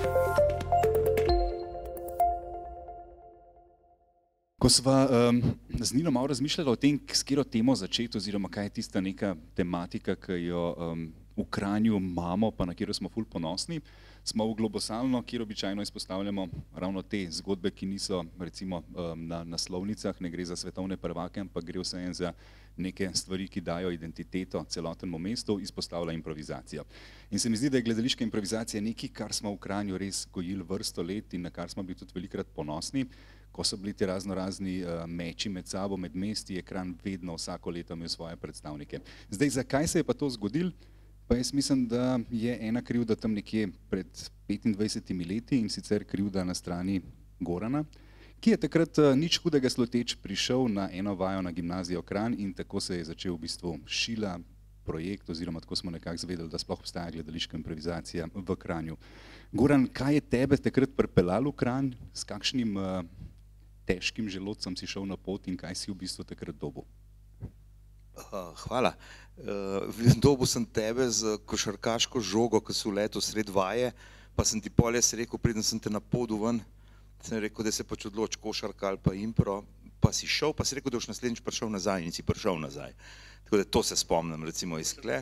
Ko sva z Nino malo razmišljala o tem, s katero temo začeti oziroma kaj je tista neka tematika, ki jo v Kranju imamo, pa na katero smo ful ponosni, smo v Globosalno, kjer običajno izpostavljamo ravno te zgodbe, ki niso recimo na naslovnicah, ne gre za svetovne prvake, ampak gre vseeno za neke stvari, ki dajo identiteto celotnemu mestu, izpostavlja improvizacija. In se mi zdi, da je gledališka improvizacija nekaj, kar smo v Kranju res gojili vrsto let in na kar smo bili tudi velikokrat ponosni. Ko so bili ti razni meči med sabo, med mesti, je Kranj vedno vsako leto imel svoje predstavnike. Zdaj, zakaj se je pa to zgodilo? Pa jaz mislim, da je ena krivda tam nekje pred 25 leti in sicer krivda na strani Gorana, ki je takrat nič hudega sluteč prišel na eno vajo na gimnazijo Kranj in tako se je začel v bistvu Šila projekt oziroma tako smo nekako zvedeli, da sploh obstaja gledališka improvizacija v Kranju. Goran, kaj je tebe takrat pripeljalo v Kranj, s kakšnim težkim želodcem si šel na pot in kaj si v bistvu takrat dobil? Hvala. Dobil sem tebe z košarkaško žogo, ko si vletel sred vaje, pa sem ti pol jaz rekel, preden sem te na podu ven, sem rekel, da se pač odloči košarka ali pa impro, pa si šel, pa si rekel, da boš naslednjič prišel nazaj in si prišel nazaj. Tako da to se spomnim, recimo iz Kle.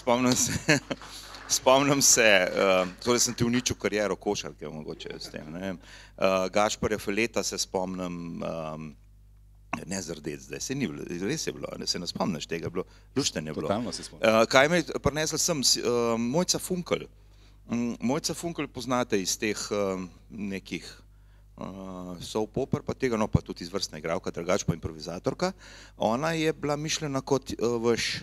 Spomnim se, torej sem ti uničil kariero košarke, mogoče s tem, ne vem. Gašparja Feleta se spomnim, ne zardeti zdaj, se ni bilo, res je bilo, se ne spomniš tega, luštenje je bilo. Totalno se spomnim. Kaj me je prinesla sem, Mojca Funkel. Mojca Funkel poznate iz teh nekih soap oper, pa tega, no pa tudi izvrstna igralka, drugač pa improvizatorka. Ona je bila mišljena kot vaš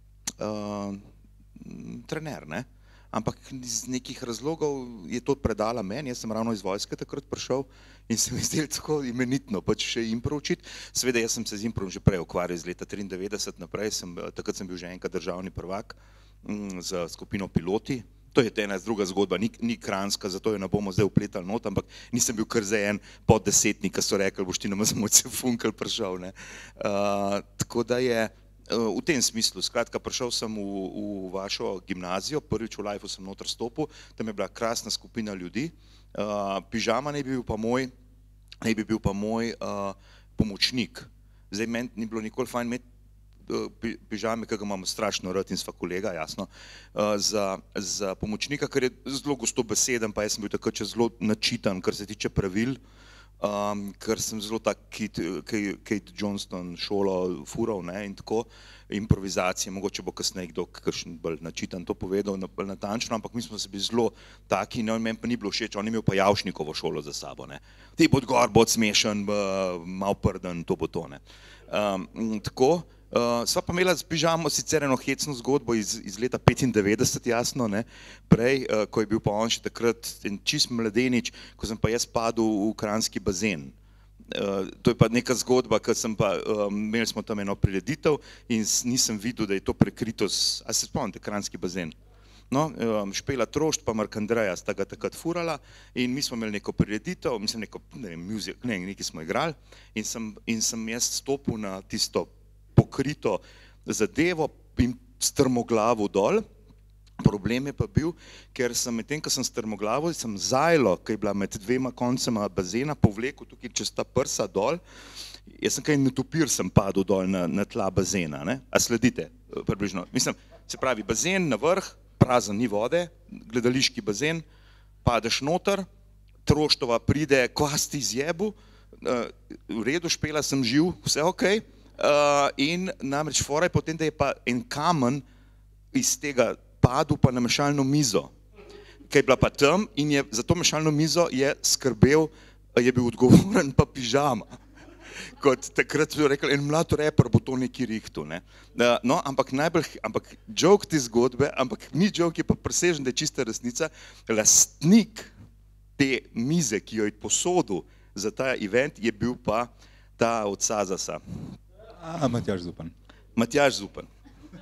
trener, ne? Ampak iz nekih razlogov je to predala meni, jaz sem ravno iz vojske takrat prišel in se mi zdelo tako imenitno, pač še impro učiti. Seveda, jaz sem se z improm že prej ukvarjal, iz leta 93 naprej, takrat sem bil že enkrat državni prvak za skupino Piloti. To je ena druga zgodba, ni kranjska, zato jo ne bomo zdaj vpletali not, ampak nisem bil kar za en poddesetnik, ki so rekli, boš ti nama za Mojce Funkel prišel, ne. Tako da je v tem smislu, skratka, prišel sem v vašo gimnazijo, prvič v lifeu sem noter stopil, tam je bila krasna skupina ljudi, Pižama naj bi bil pa moj pomočnik. Zdaj, meni ni bilo nikoli fajn imeti Pižame, ki ga imam strašno rad in sva kolega, jasno, za pomočnika, ker je zelo gostobeseden, pa jaz sem bil takrat še zelo načitan, kar se tiče pravil, ker sem zelo tak Kate Johnston šolo fural, ne, in tako, improvizacije, mogoče bo kasneje kdo kakšen bolj načitan to povedal, bolj natančno, ampak mi smo se bili zelo taki, meni pa ni bilo všeč, on je imel pa Javšnikovo šolo za sabo, ne. Ti bod gor, bod smešen, mal prden, to bo to, ne. Tako, sva pa imela z Pižamo sicer eno hecno zgodbo iz leta 95, jasno, ne, prej, ko je bil pa on še takrat čist mladenič, ko sem pa jaz padel v kranjski bazen. To je pa neka zgodba, ker sem pa, imeli smo tam eno prireditev in nisem videl, da je to prekrito a se spomnite, kranjski bazen. No, Špela Trošt pa Mark Andreja sta ga takrat furala in mi smo imeli neko prireditev, mislim neko, ne vem, nekaj smo igrali in sem jaz stopil na tisto pokrito zadevo in strmoglavo dol. Problem je pa bil, ker sem medtem, ko sem strmoglavo, sem zajlo, ki je bila med dvema koncema bazena, povlekel tukaj čez ta prsa dol. Jaz sem kaj netopir sem padel dol na tla bazena, ne? A sledite približno? Mislim, se pravi, bazen na vrh, prazen, ni vode, gledališki bazen, padeš noter, Troštova pride, kvasti zjebu, v redu, Špela sem živ, vse okej. In namreč fora je potem, da je pa en kamen iz tega padel pa na mešalno mizo, ki je bila pa tam in je za to mešalno mizo je skrbel, je bil odgovoren pa Pižama. Kot takrat bi rekel, en mlad reper bo to neki rihtu, ne. No, ampak joke te zgodbe, ampak ni joke, je pa presežen, da je čista resnica, lastnik te mize, ki jo je posodil za ta event, je bil pa ta od Sazasa. Matjaž Zupan. Matjaž Zupan.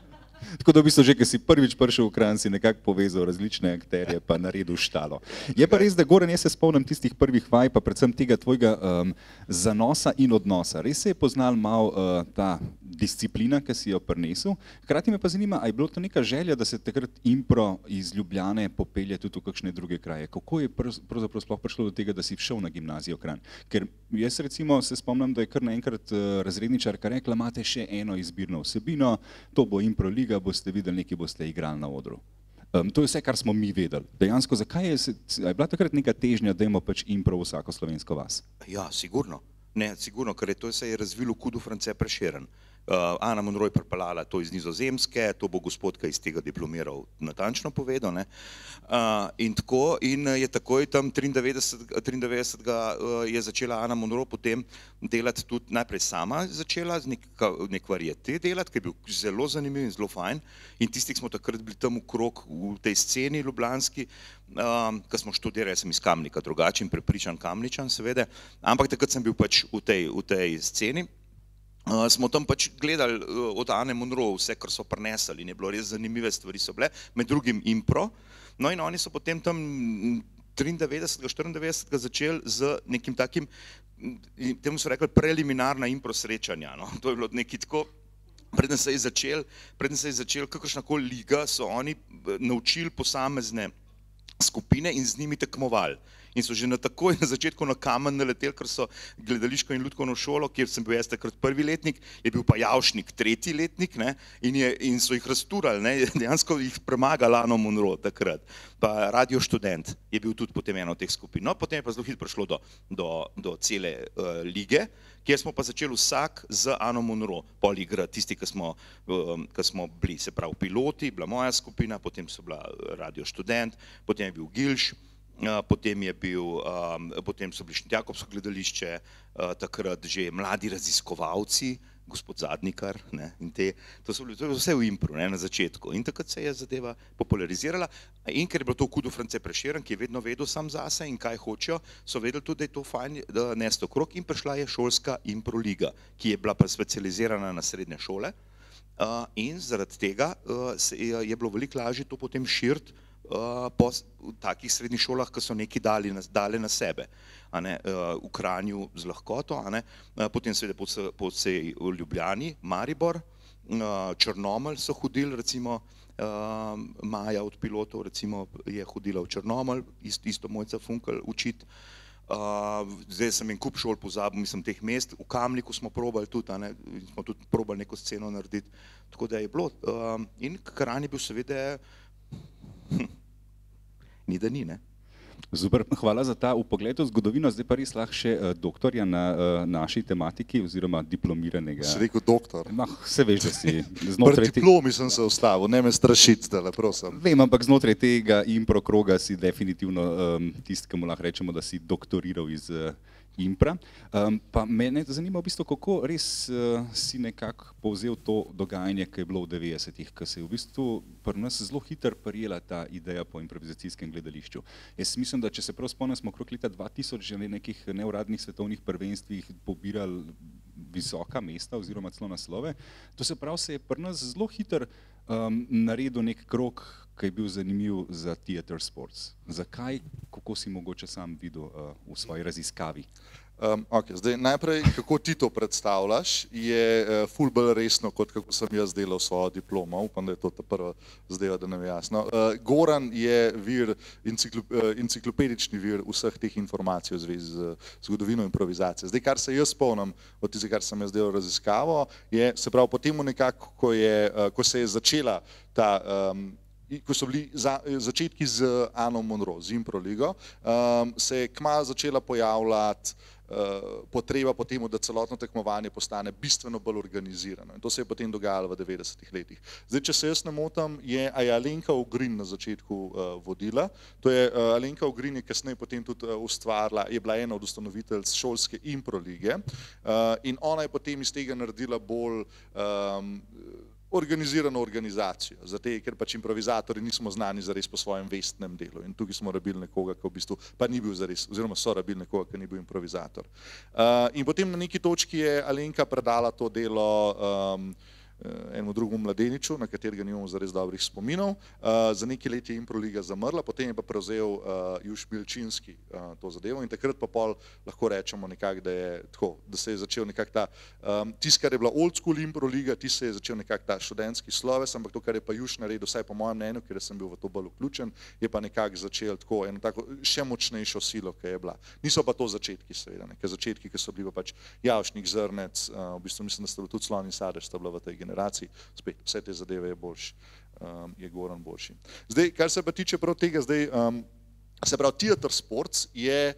Tako da v bistvu že, ko si prvič prišel v Kranj, si nekako povezal različne akterje pa naredil štalo. Je pa res, da Goran, jaz se spomnim tistih prvih vaj, pa predvsem tega tvojega zanosa in odnosa. Res se je poznal malo ta disciplina, ki si jo prinesel. Hkrati me pa zanima, a je bilo to neka želja, da se takrat impro iz Ljubljane popelje tudi v kakšne druge kraje? Kako je pravzaprav sploh prišlo do tega, da si šel na gimnazijo Kranj? Ker jaz recimo se spomnim, da je kar naenkrat razredničarka rekla, imate še eno izbirno vsebino, to bo impro liga, boste videli, nekaj boste igrali na odru. To je vse, kar smo mi vedeli. Dejansko, zakaj je bila takrat neka težnja, da imamo pač impro v vsako slovensko vas? Ja, sigurno. Ne, sigurno, ker to se je razvilo v KUD-u France Prešeren. Ana Monroe je pripeljala to iz Nizozemske, to bo gospod, ki je iz tega diplomiral, natančno povedal. Ne? In je takoj tam 93. Je začela Ana Monroe potem delati tudi, najprej sama začela nek variete delati, ki je bil zelo zanimiv in zelo fajn. In tisti, ki smo takrat bili tam okrog v tej sceni ljubljanski, ko smo študirali, jaz sem iz Kamnika, drugačen, prepričan Kamničan seveda, ampak takrat sem bil pač v tej sceni. Smo tam pač gledali od Ane Monroe vse, kar so prinesli in je bilo res zanimive stvari so bile, med drugim impro. No in oni so potem tam 93. 94. začeli z nekim takim, temu so rekli preliminarna impro srečanja. No. To je bilo nekaj tako, preden se je začel kakršnakoli liga, so oni naučili posamezne skupine in z njimi tekmovali. In so že takoj na začetku na kamen naleteli, ker so gledališko in lutkovno šolo, kjer sem bil jaz takrat prvi letnik, je bil pa Javšnik tretji letnik, ne, in so jih razturali, ne, dejansko jih premagali Ano Monroe takrat. Pa Radio Študent je bil tudi potem ena od teh skupin. No, potem je pa zelo hitro prišlo do cele lige, kjer smo pa začeli vsak z Ano Monroe pol igrati, tisti, ki smo bili, se pravi piloti, bila moja skupina, potem so bila Radio Študent, potem je bil Gilš, potem so bili Šentjakobsko gledališče, takrat že mladi raziskovalci, gospod Zadnikar, ne, in to je vse v impru, ne, na začetku. In takrat se je zadeva popularizirala in ker je bilo to v KUD-u France Prešeren, ki je vedno vedel sam zase in kaj hočejo, so vedeli tudi, da je to fajn nesti okrog in prišla je šolska impro liga, ki je bila pa specializirana na srednje šole in zaradi tega je bilo veliko lažje to potem širiti po takih srednjih šolah, ki so nekaj dali na sebe, v Kranju z lahkoto, potem seveda po vsej Ljubljani, Maribor, Črnomelj so hodili, recimo Maja od pilotov recimo je hodila v Črnomelj, isto Mojca Funkel učiti. Zdaj sem en kup šol pozabil, mislim, teh mest, v Kamniku smo probali tudi, smo tudi probali neko sceno narediti, tako da je bilo. In Kranj je bil seveda ni da ni, ne? Super, hvala za ta vpogled v zgodovino, zdaj pa res lahko še doktorja na naši tematiki oziroma diplomiranega. Si rekel doktor? No, se veš, da si znotraj Pri diplomi sem se ustavil, ne me strašiti zdaj, prosim. Vem, ampak znotraj tega impro kroga si definitivno tisti, ki mu lahko rečemo, da si doktoriral iz impra. Pa mene zanima v bistvu, kako res si nekako povzel to dogajanje, ki je bilo v 90-ih, ki se je v bistvu pri nas zelo hitro prijela ta ideja po improvizacijskem gledališču. Jaz mislim, da če se prav spomnim, smo okrog leta 2000 že na nekih neuradnih svetovnih prvenstvih pobirali visoka mesta oziroma celo naslove. To se pravi, se je pri nas zelo hitro naredil nek krog, ki je bil zanimiv za theater sports. Zakaj, kako si mogoče sam videl v svoji raziskavi? Zdaj, najprej, kako ti to predstavljaš, je ful bolj resno, kot kako sem jaz delal svojo diplomo. Upam, da je to ta prva zadeva, da nam je jasno. Goran je vir, enciklopedični vir vseh teh informacij v zvezi z zgodovino improvizacije. Zdaj, kar se jaz spomnim od tistega, kar sem jaz delal raziskavo, je, se pravi, potem nekako, ko se je začela ta ko so bili začetki z Ano Monroe, z impro ligo, se je kmalu začela pojavljati potreba po tem, da celotno tekmovanje postane bistveno bolj organizirano. In to se je potem dogajalo v 90-ih letih. Zdaj, če se jaz ne motim, je Alenka Ogrin na začetku vodila. To je Alenka Ogrin, je kasneje potem tudi ustvarila, je bila ena od ustanoviteljic šolske impro lige in ona je potem iz tega naredila bolj organizirano organizacijo, zato ker pač improvizatorji nismo znani zares po svojem vestnem delu in tukaj smo rabili nekoga, ki v bistvu pa ni bil zares, oziroma so rabili nekoga, ki ni bil improvizator. In potem na neki točki je Alenka predala to delo enemu drugemu mladeniču, na katerega nimamo zares dobrih spominov. Za nekaj let je Improliga zamrla, potem je pa prevzel Juš Milčinski to zadevo in takrat pa pol lahko rečemo nekako, da se je začel nekako ta, tisto, kar je bila old school Improliga, tisto se je začel nekako ta študentski sloves, ampak to, kar je pa Juš naredil, vsaj po mojem mnenju, ker sem bil v to bolj vključen, je pa nekako začel tako eno tako še močnejšo silo, ki je bila. Niso pa to začetki seveda, ker začetki, ki so bili pa pač Javšnik, Zrnec, v bistvu mislim, da sta tudi Slon in Sadež sta bila v tej generaciji, spet vse te zadeve je boljši, je Goran boljši. Zdaj, kar se pa tiče prav tega, zdaj, se pravi, Theater Sports je,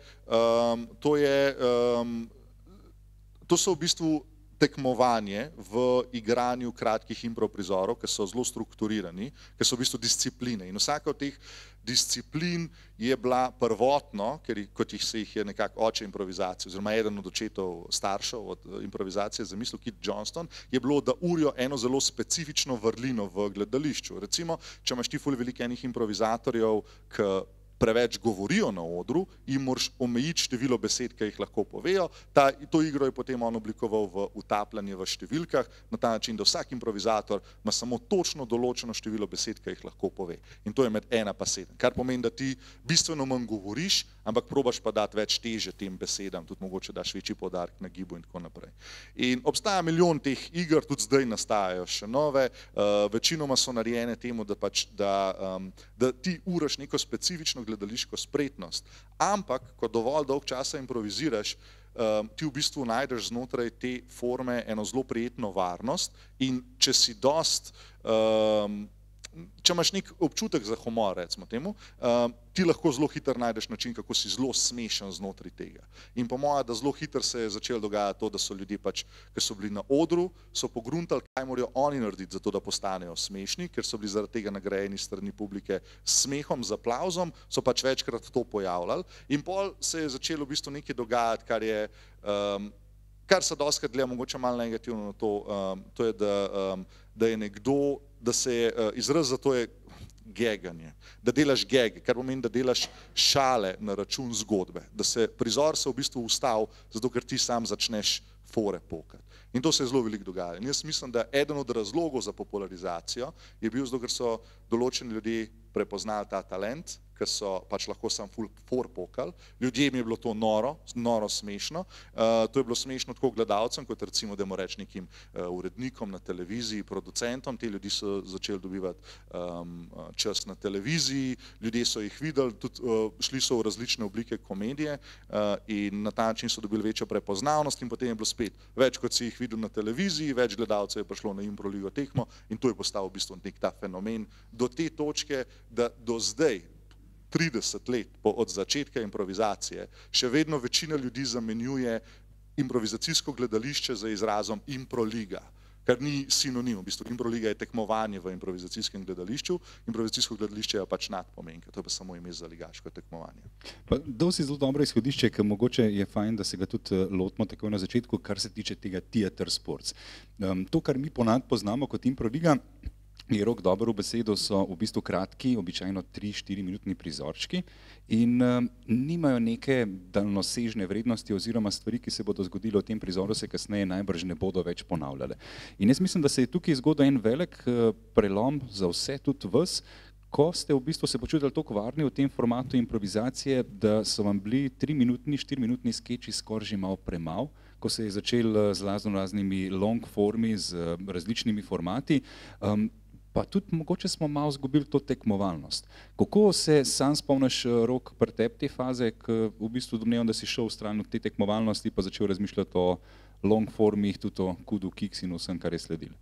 to so v bistvu tekmovanje v igranju kratkih improv prizorov, ki so zelo strukturirani, ki so v bistvu discipline. In vsaka od teh disciplin je bila prvotno, kot se jih je nekako oče improvizacije, oziroma eden od očetov staršev od improvizacije zamislil, Kit Johnston, je bilo, da urijo eno zelo specifično vrlino v gledališču. Recimo, če imaš ti ful veliko enih improvizatorjev, ki preveč govorijo na odru, jim moraš omejiti število besed, ki jih lahko povejo. To igro je potem on oblikoval v utapljanje v številkah, na ta način, da vsak improvizator ima samo točno določeno število besed, ki jih lahko pove. In to je med 1 pa 7, kar pomeni, da ti bistveno manj govoriš, ampak probaš pa dati več teže tem besedam, tudi mogoče daš večji poudarek na gibu in tako naprej. In obstaja milijon teh iger, tudi zdaj nastajajo še nove, večinoma so narejene temu, da ti uraš neko specifično gledališko spretnost, ampak ko dovolj dolg časa improviziraš, ti v bistvu najdeš znotraj te forme eno zelo prijetno varnost in če si če imaš nek občutek za humor, recimo temu, ti lahko zelo hitro najdeš način, kako si zelo smešen znotraj tega. In po mojem, da zelo hitro se je začelo dogajati to, da so ljudje pač, ki so bili na odru, so pogruntali, kaj morajo oni narediti za to, da postanejo smešni, ker so bili zaradi tega nagrajeni strani publike s smehom, z aplavzom, so pač večkrat to pojavljali. In pol se je začelo v bistvu nekaj dogajati, kar se dostikrat gleda mogoče malo negativno na to je, da je nekdo, da se je izraz za to je geganje, da delaš gege, kar pomeni, da delaš šale na račun zgodbe, da se prizor se v bistvu ustavi, zato ker ti sam začneš fore pokati. In to se je zelo veliko dogajalo. In jaz mislim, da eden od razlogov za popularizacijo je bil zato, ker so določeni ljudje prepoznali ta talent, ki so pač lahko sam ful for pokali. Ljudem je bilo to noro smešno. To je bilo smešno tako gledalcem, kot recimo, da mu reč nekim urednikom na televiziji, producentom. Te ljudi so začeli dobivati čas na televiziji, ljudje so jih videli, tudi šli so v različne oblike komedije in na ta način so dobili večjo prepoznavnost in potem je bilo spet več, kot si jih videl na televiziji, več gledalcev je prišlo na Improligo tekmo in to je postal v bistvu nek ta fenomen do te točke, da do zdaj 30 let od začetka improvizacije, še vedno večina ljudi zamenjuje improvizacijsko gledališče z izrazom Improliga, kar ni sinonim. V bistvu Improliga je tekmovanje v improvizacijskem gledališču, improvizacijsko gledališče je pač nadpomenka, to je pa samo ime za ligaško tekmovanje. Dal si zelo dobro izhodišče, ker mogoče je fajn, da se ga tudi lotimo takoj na začetku, kar se tiče tega Theater Sports. To, kar mi ponad poznamo kot Improliga, je Rok dobro v besedo, so v bistvu kratki, običajno 3-4 minutni prizorčki in nimajo neke daljnosežne vrednosti oziroma stvari, ki se bodo zgodile v tem prizoru, se kasneje najbrž ne bodo več ponavljale. In jaz mislim, da se je tukaj zgodil en velik prelom za vse, tudi vas, ko ste v bistvu se počutili toliko varni v tem formatu improvizacije, da so vam bili 3-minutni, 4-minutni skeči skoraj že malo premalo, ko se je začel z raznimi long formi, z različnimi formati, pa tudi mogoče smo malo izgubili to tekmovalnost. Kako se sam spomniš, Rok, pri tebi te faze, ko v bistvu domnevam, da si šel v stran od te tekmovalnosti pa začel razmišljati o long formih, tudi o kudu, kiks in vsem, kar je sledilo?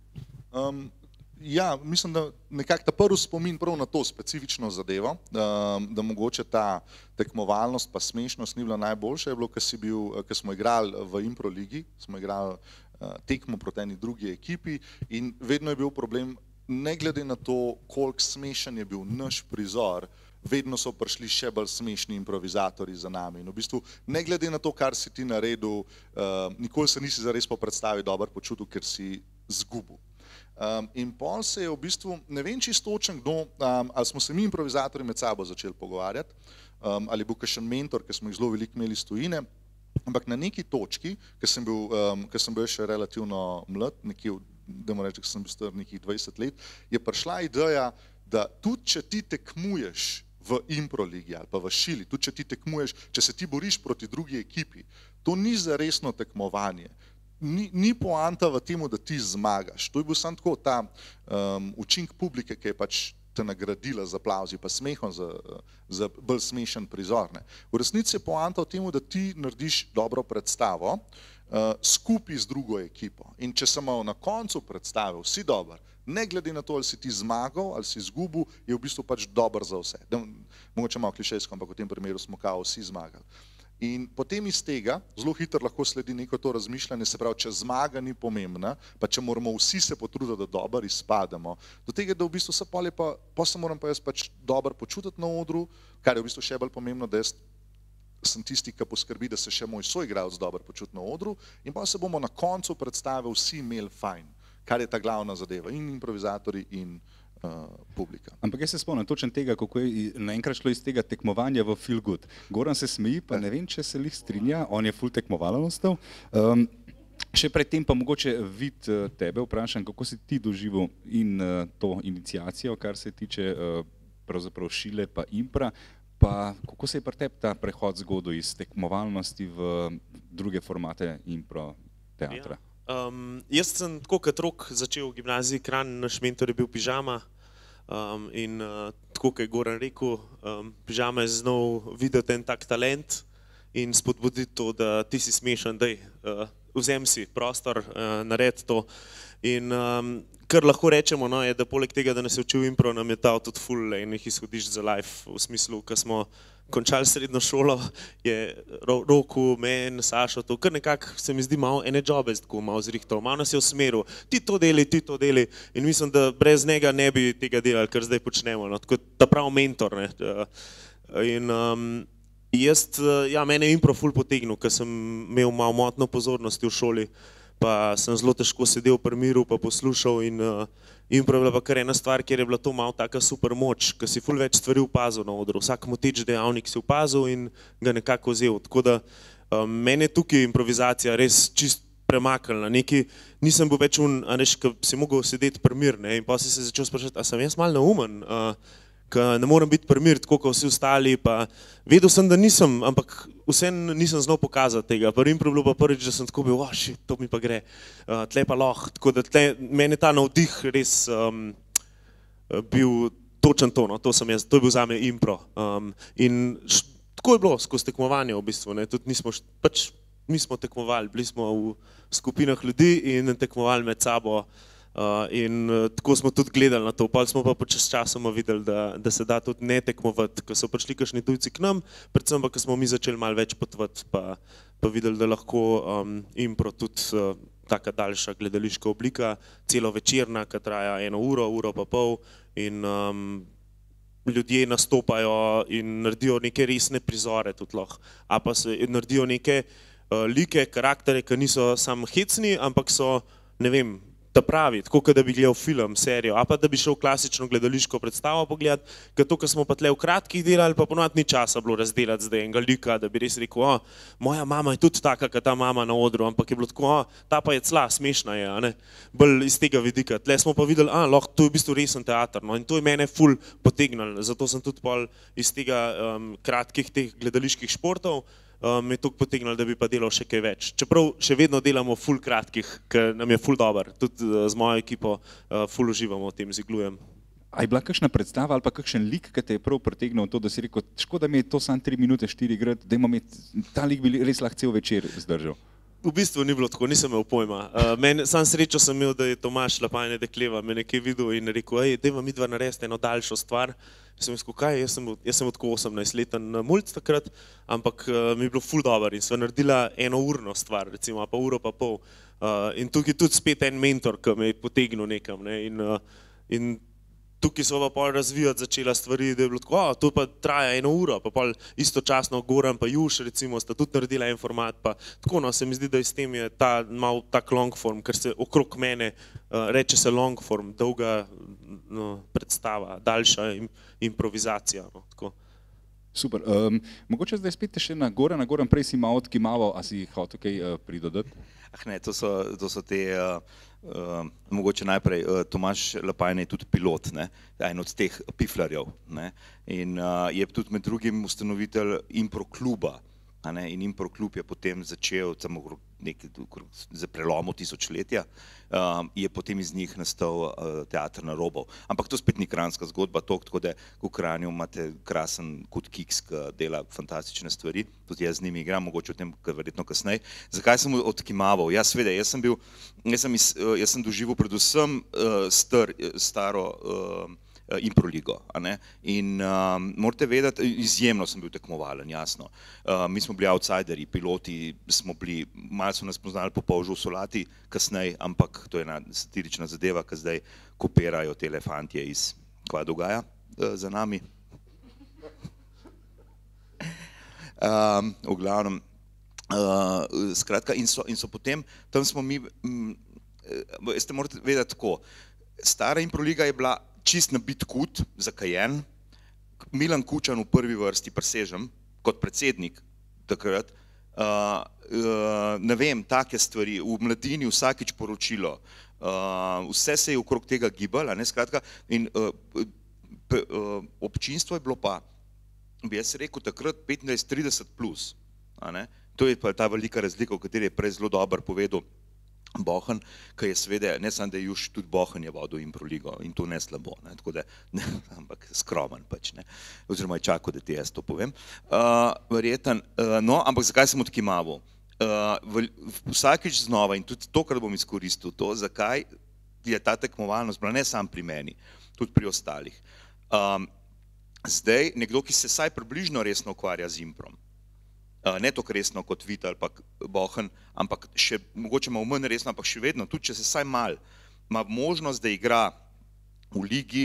Ja, mislim, da nekako ta prvi spomin prav na to specifično zadevo, da mogoče ta tekmovalnost pa smešnost ni bila najboljša, je bilo, ko smo igrali v Improligi, smo igrali tekmo proti eni drugi ekipi in vedno je bil problem, ne glede na to, koliko smešen je bil naš prizor, vedno so prišli še bolj smešni improvizatorji za nami. In v bistvu, ne glede na to, kar si ti naredil, nikoli se nisi zares po predstavi dobro počutil, ker si zgubil. In pol se je v bistvu, ne vem čisto točno kdo, ali smo se mi improvizatorji med sabo začeli pogovarjati, ali je bil kakšen mentor, ker smo jih zelo veliko imeli iz tujine, ampak na neki točki, ker sem bil še relativno mlad, nekje v da mu reči, da sem bil star nekih 20 let, je prišla ideja, da tudi če ti tekmuješ v impro ligi ali pa v šili, tudi če ti tekmuješ, če se ti boriš proti drugi ekipi, to ni za resno tekmovanje. Ni poanta v temu, da ti zmagaš. To je bil samo tako ta učink publike, ki je pač te nagradila z aplavzi pa smehom za bolj smešen prizor. Ne. V resnici je poanta v temu, da ti narediš dobro predstavo skupaj z drugo ekipo. In če sem imel na koncu predstave vsi dober, ne glede na to, ali si ti zmagal ali si izgubil, je v bistvu pač dober za vse. Mogoče malo klišejsko, ampak v tem primeru smo kao vsi zmagali. In potem iz tega zelo hitro lahko sledi neko to razmišljanje, se pravi, če zmaga ni pomembna, pa če moramo vsi se potruditi, da dobro izpademo, do tega, da v bistvu pa se moram pa jaz pač dobro počutiti na odru, kar je v bistvu še bolj pomembno, da jaz sem tisti, ki poskrbi, da se še moj soigralec dobro počuti na odru in pa se bomo na koncu predstave vsi imeli fajn, kar je ta glavna zadeva, in improvizatorji in publika. Ampak jaz se spomnim točno tega, kako je naenkrat šlo iz tega tekmovanja v feel good. Goran se smeji, pa ne vem, če se lih strinja, on je ful tekmovalen ostal. Še predtem pa mogoče vid tebe vprašam, kako si ti doživel in to iniciacijo, kar se tiče pravzaprav šile pa impra, pa kako se je pri tebi ta prehod zgodil iz tekmovalnosti v druge formate impro teatra? Jaz sem tako kot otrok začel v gimnaziji Kranj, naš mentor je bil Pižama in tako, kot je Goran rekel, Pižama je znal videti en tak talent in spodbuditi to, da ti si smešen, daj, vzem si prostor, naredi to. In kar lahko rečemo, no, je, da poleg tega, da nas je učil impro, nam je dal tudi ful enih izhodišč za life, v smislu, ko smo končali srednjo šolo, je Roku, men, Sašo, to kar nekako se mi zdi malo ene džobe, tako malo zrihtal, malo nas je usmeril, ti to deli in mislim, da brez njega ne bi tega delali, kar zdaj počnemo, no, tako ta prav mentor, ne. In mene je impro ful potegnil, ker sem imel malo motno pozornosti v šoli, pa sem zelo težko sedel pri miru, pa poslušal in impro je bila pa kar ena stvar, kjer je bila to malo taka super moč, ker si ful več stvari opazil na odru, vsak moteč dejavnik si opazil in ga nekako vzel, tako da mene je tukaj improvizacija res čist premaknila, nekaj nisem bil več ker si mogel sedeti pri mir, ne, in pa si se začel sprašati, a sem jaz malo neumen, ker ne morem biti pri mir, tako kot vsi ostali, pa vedel sem, da nisem, ampak vseeno nisem znal pokazati tega. Pri impro bilo pa prvič, da sem tako bil, to mi pa gre, tle pa lahko, tako da meni je ta navdih res bil točen to, no, to je bil zame impro. In tako je bilo skozi tekmovanje v bistvu, ne, tudi mi smo tekmovali, bili smo v skupinah ljudi in tekmovali med sabo. In tako smo tudi gledali na to, pa smo pa počas časoma videli, da se da tudi ne tekmovati, ko so prišli kakšni tujci k nam, predvsem pa, ko smo mi začeli malo več potovati, pa videli, da lahko impro tudi taka daljša gledališka oblika, celovečerna, ki traja 1 uro, uro pa pol in ljudje nastopajo in naredijo neke resne prizore tudi lahko, a pa se naredijo neke like, karaktere, ki niso samo hecni, ampak so, ne vem, ta pravi, tako da bi gledal film, serijo, a pa da bi šel klasično gledališko predstavo pogledati, ker to, kar smo pa tle v kratkih delali, pa ponovadi ni časa bilo razdelati zdaj enega lika, da bi res rekel, moja mama je tudi taka, kot ta mama na odru, ampak je bilo tako, ta pa je cela, smešna je, a ne, bolj iz tega vidika. Tle smo pa videli, lahko, to je v bistvu resen teater, no, in to je mene ful potegnilo, zato sem tudi pol iz tega kratkih teh gledaliških športov me je toliko potegnilo, da bi pa delal še kaj več. Čeprav še vedno delamo ful kratkih, ker nam je ful dober, tudi z mojo ekipo ful uživamo v tem, ziglujem. A je bila kakšna predstava ali pa kakšen lik, ki te je prav pritegnil to, da si rekel, škoda mi je to samo 3 minute, 4 igrati, da ta lik bi res lahko cel večer zdržal? V bistvu ni bilo tako, nisem imel pojma. Sam srečo sem imel, da je Tomaž Lapajne Dekleva me nekaj videl in rekel, dajva midva narediti eno daljšo stvar. Sem rekel, kaj, jaz sem tako 18-leten mulc takrat, ampak mi je bilo ful dober in sva naredila 1-urno stvar, recimo, pa uro pa pol. In tukaj tudi spet en mentor, ki me je potegnil nekam, ne, in tukaj so pa pol razvijati začela stvari, da je bilo tako, to pa traja 1 uro, pa pol istočasno Goran pa Juš, recimo, sta tudi naredila en format, pa tako, no, se mi zdi, da s tem je mal tak long form, ker se okrog mene reče se long form, dolga predstava, daljša improvizacija, no, tako. Super. Mogoče zdaj spet še na Goran, prej si malo odkimaval, a si hotel kaj pridodati? Ne, to so te, mogoče najprej, Tomaž Lapajne je tudi pilot, ne, en od teh piflarjev, ne, in je tudi med drugim ustanovitelj impro kluba, ne, in impro klub je potem začel, za prelomu tisočletja, je potem iz njih nastal teater Narobov. Ampak to spet ni kranjska zgodba, tako da v Kranju imate krasen Kut Kiks, ki dela fantastične stvari, tudi jaz z njimi igram, mogoče o tem verjetno kasneje. Zakaj sem odkimaval? Ja, seveda, jaz sem doživel predvsem staro impro ligo, a ne, in morate vedeti, izjemno sem bil tekmovalen, jasno. Mi smo bili outsiderji, piloti smo bili, malo so nas poznali po polžu v solati kasneje, ampak to je ena satirična zadeva, ki zdaj kopirajo te elefantje iz Kva dogaja za nami. V glavnem, skratka, in so potem, tam smo mi, veste, morate vedeti tako, stara impro liga je bila čist nabit kut, zakajen, Milan Kučan v prvi vrsti presežem, kot predsednik takrat, ne vem, take stvari, v Mladini vsakič poročilo, vse se je okrog tega gibalo, ne, skratka, in občinstvo je bilo pa, bi jaz rekel, takrat 25-30 plus, a ne, to je pa ta velika razlika, o kateri je prej zelo dobro povedal Bohan, ki je seveda, ne samo da je Juš, tudi Bohan je vodil impro ligo in to ne slabo, ne, tako da, ne, ampak skromen pač, ne, oziroma je čakal, da ti jaz to povem, verjeten, no, ampak zakaj sem odkimaval? Vsakič znova in tudi to, kar bom izkoristil, to, zakaj je ta tekmovalnost bila ne samo pri meni, tudi pri ostalih. Zdaj, nekdo, ki se vsaj približno resno ukvarja z improm, ne toliko resno kot Vit ali pa Bohan, ampak še mogoče malo manj resno, ampak še vedno, tudi če se vsaj mal, ima možnost, da igra v ligi,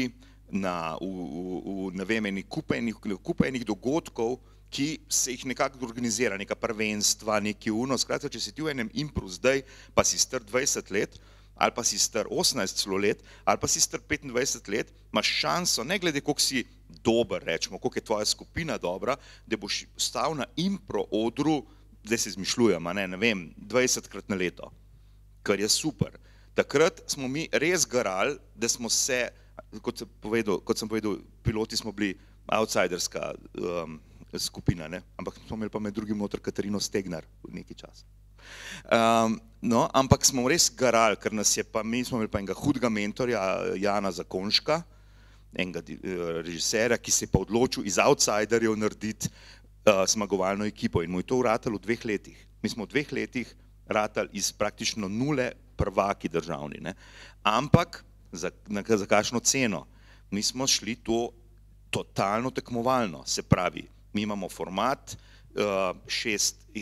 ne vem, kupa enih dogodkov, ki se jih nekako organizira, neka prvenstva, neki uno, skratka, če si ti v enem impru zdaj, pa si star 20 let, ali pa si star 18 celo let, ali pa si star 25 let, imaš šanso, ne glede koliko si dober, rečemo, koliko je tvoja skupina dobra, da boš stal na impro odru, zdaj se izmišljujem, ne vem, 20krat na leto, kar je super. Takrat smo mi res garali, da smo se, kot sem povedal, piloti smo bili outsiderska skupina, ne, ampak smo imeli pa med drugim noter Katarino Stegnar v neki čas. No, ampak smo res garali, ker nas je pa, mi smo imeli pa enega hudega mentorja, Jana Zakonška, enega režiserja, ki se je pa odločil iz outsiderjev narediti zmagovalno ekipo in mu je to uratalo v 2 letih. Mi smo v 2 letih ratali iz praktično nule prvaki državni, ne. Ampak za kakšno ceno? Mi smo šli to totalno tekmovalno, se pravi, mi imamo format, 6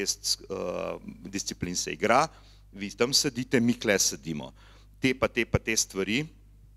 disciplin se igra, vi tam sedite, mi kle sedimo. Te pa te stvari,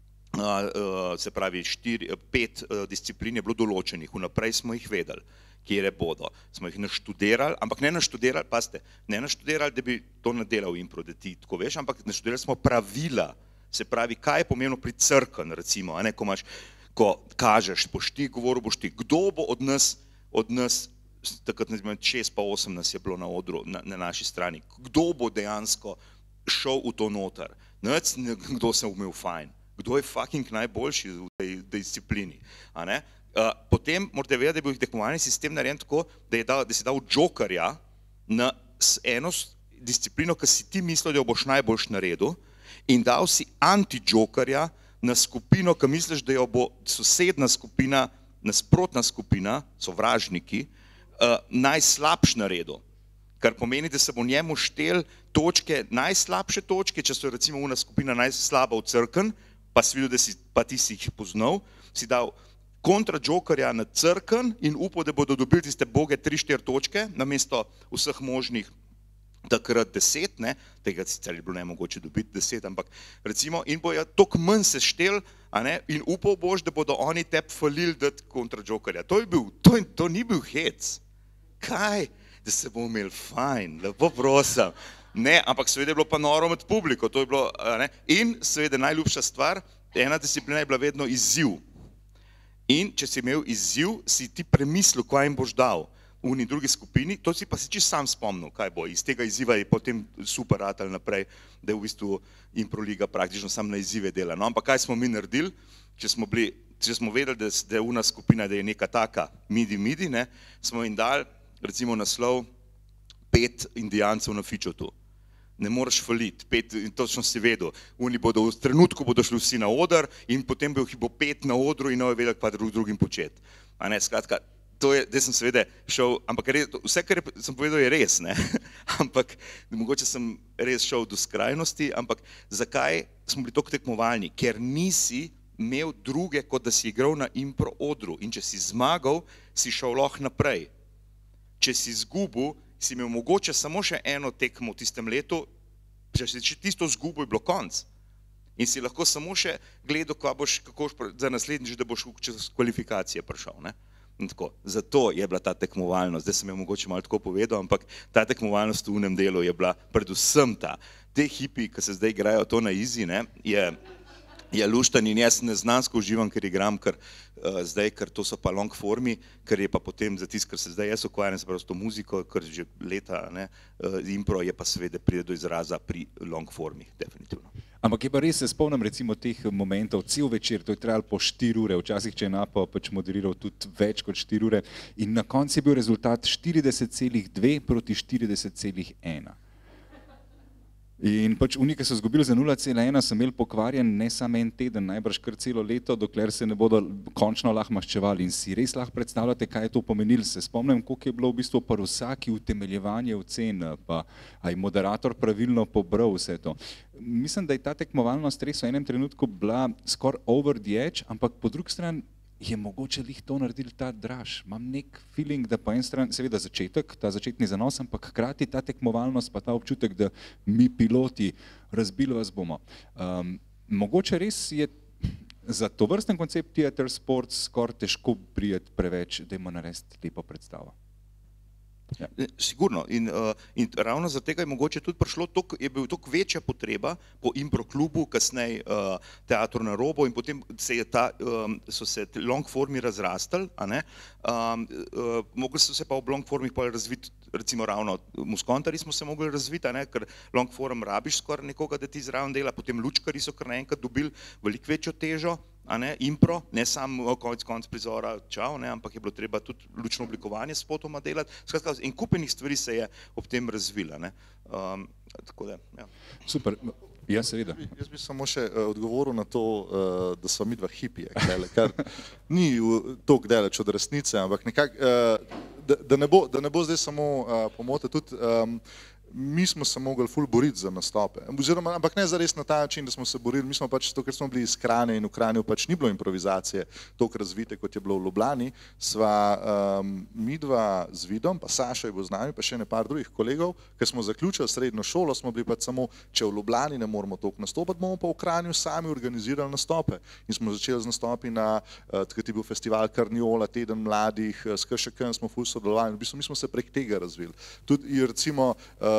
se pravi 5 disciplin je bilo določenih, vnaprej smo jih vedeli, kjere bodo. Smo jih naštudirali, ampak ne naštudirali, pazite, ne naštudirali, da bi to nadelal impro, da ti tako veš, ampak naštudirali smo pravila, se pravi, kaj je pomembno pri crkven, recimo, ko imaš, ko kažeš, boš ti govoril, boš ti, kdo bo od nas, takrat 6 pa 8 nas je bilo na odru, na naši strani, kdo bo dejansko šel v to noter, kdo se umel fajn, kdo je fucking najboljši v tej disciplini, a ne? Potem morate vedeti, da je bil tekmovalni sistem narejen tako, da si dal jokerja na eno disciplino, ki si ti mislil, da jo boš najboljš naredil, in dal si anti-jokerja na skupino, ki misliš, da jo bo sosedna skupina, nasprotna skupina, sovražniki, najslabš naredil. Kar pomeni, da se bo njemu štel točke, najslabše točke, če so recimo una skupina najslaba v crkven, pa si videl, pa ti si jih poznal, si dal kontra jokerja na crkven in upal, da bodo dobili tiste boge 3-4 točke, namesto vseh možnih takrat 10, ne, tega sicer je bilo nemogoče dobiti 10, ampak recimo, in bojo toliko manj se štel, a ne, in upal boš, da bodo oni tebi falili dati kontra jokerja. To ni bil hec. Kaj? Da se bomo imeli fajn, lepo prosim. Ne, ampak seveda je bilo pa noro med publiko, to je bilo, ne, in seveda najljubša stvar, ena disciplina je bila vedno izziv. In če si imel izziv, si ti premislil, kaj jim boš dal v uni drugi skupini, to si pa si čisto sam spomnil, kaj bo. Iz tega izziva je potem super ratal naprej, da je v bistvu Improliga praktično sam na izzive dela. No, ampak kaj smo mi naredili, če smo vedeli, da je una skupina, da je neka taka midi, ne, smo jim dali recimo naslov 5 Indijancev na Fičotu. Ne moreš faliti, 5, in točno si vedel, v trenutku bodo šli vsi na oder in potem bo 5 na odru in ne vedel, kaj drugim početi. A ne, skratka, zdaj sem seveda šel, ampak vse, kar sem povedal, je res, ne? Ampak mogoče sem res šel do skrajnosti, ampak zakaj smo bili toliko tekmovalni? Ker nisi imel druge, kot da si igral na impro odru in če si zmagal, si šel lahko naprej. Če si izgubil, si imel mogoče samo še eno tekmo v tistem letu, če si tisto izgubil, je bilo konc. In si lahko samo še gledal, kako boš za naslednjič, da boš čez kvalifikacije prišel, ne? Tako. Zato je bila ta tekmovalnost, zdaj sem jo mogoče malo tako povedal, ampak ta tekmovalnost v unem delu je bila predvsem ta. Te hipi, ki se zdaj igrajo to na izi, ne, je luštan in jaz neznansko uživam, ker igram, zdaj, ker to so pa long formi, ker je pa potem za tist, ker se zdaj jaz ukvarjam s to muziko, ker že leta, ne, impro je pa seveda pride do izraza pri long formi, definitivno. Ampak je pa res, se spomnim recimo teh momentov, cel večer, to je trajalo po 4 ure, včasih če je Napo pač moderiral tudi več kot 4 ure in na koncu je bil rezultat 40,2 proti 40,1. In pač oni, ki so izgubili za 0,1, so imeli pokvarjen ne samo en teden, najbrž kar celo leto, dokler se ne bodo končno lahko maščevali. In si res lahko predstavljate, kaj je to pomenilo. Se spomnim, koliko je bilo v bistvu pri vsaki utemeljevanje ocen, pa a je moderator pravilno pobral vse to. Mislim, da je ta tekmovalnost res v enem trenutku bila skoraj over the edge, ampak po drugi strani je mogoče lih to naredil ta draž. Imam nek feeling, da po eni strani, seveda začetek, ta začetni zanos, ampak hkrati ta tekmovalnost pa ta občutek, da mi piloti razbili vas bomo. Mogoče res je za tovrsten koncept theater sports skoraj težko prijeti preveč, dajmo narediti lepo predstavo. Ja. Sigurno in ravno zaradi tega je mogoče tudi prišlo, je bil toliko večja potreba po impro klubu, kasneje teatru na robu in potem so se long formi razrastali, a ne, mogli so se pa v long formih razviti, recimo ravno muskontarji smo se mogli razviti, a ne, ker long form rabiš skoraj nekoga, da ti zraven dela, potem lučkarji so kar naenkrat dobili veliko večjo težo, a ne, impro, ne samo konec prizora, čau, ne, ampak je bilo treba tudi lučno oblikovanje spotoma delati. Skratka, in kupenih stvari se je ob tem razvila, ne. Tako da, ja. Super, ja, seveda. Jaz bi samo še odgovoril na to, da so midva hipije, kar ni toliko daleč od resnice, ampak nekako, da ne bo zdaj samo pomote, tudi mi smo se mogli ful boriti za nastope, ampak ne zares na ta način, da smo se borili, mi smo pač to, ker smo bili iz Kranja in v Kranju pač ni bilo improvizacije toliko razvite, kot je bilo v Ljubljani, sva midva z Vidom, pa Sašo je bil z nami, pa še par drugih kolegov, ker smo zaključili srednjo šolo, smo bili pač samo, če v Ljubljani ne moramo toliko nastopati, bomo pa v Kranju sami organizirali nastope in smo začeli z nastopi na, takrat je bil festival Karniola, teden mladih, s KŠK smo ful sodelovali, v bistvu mi smo se prek tega razvili. Tudi recimo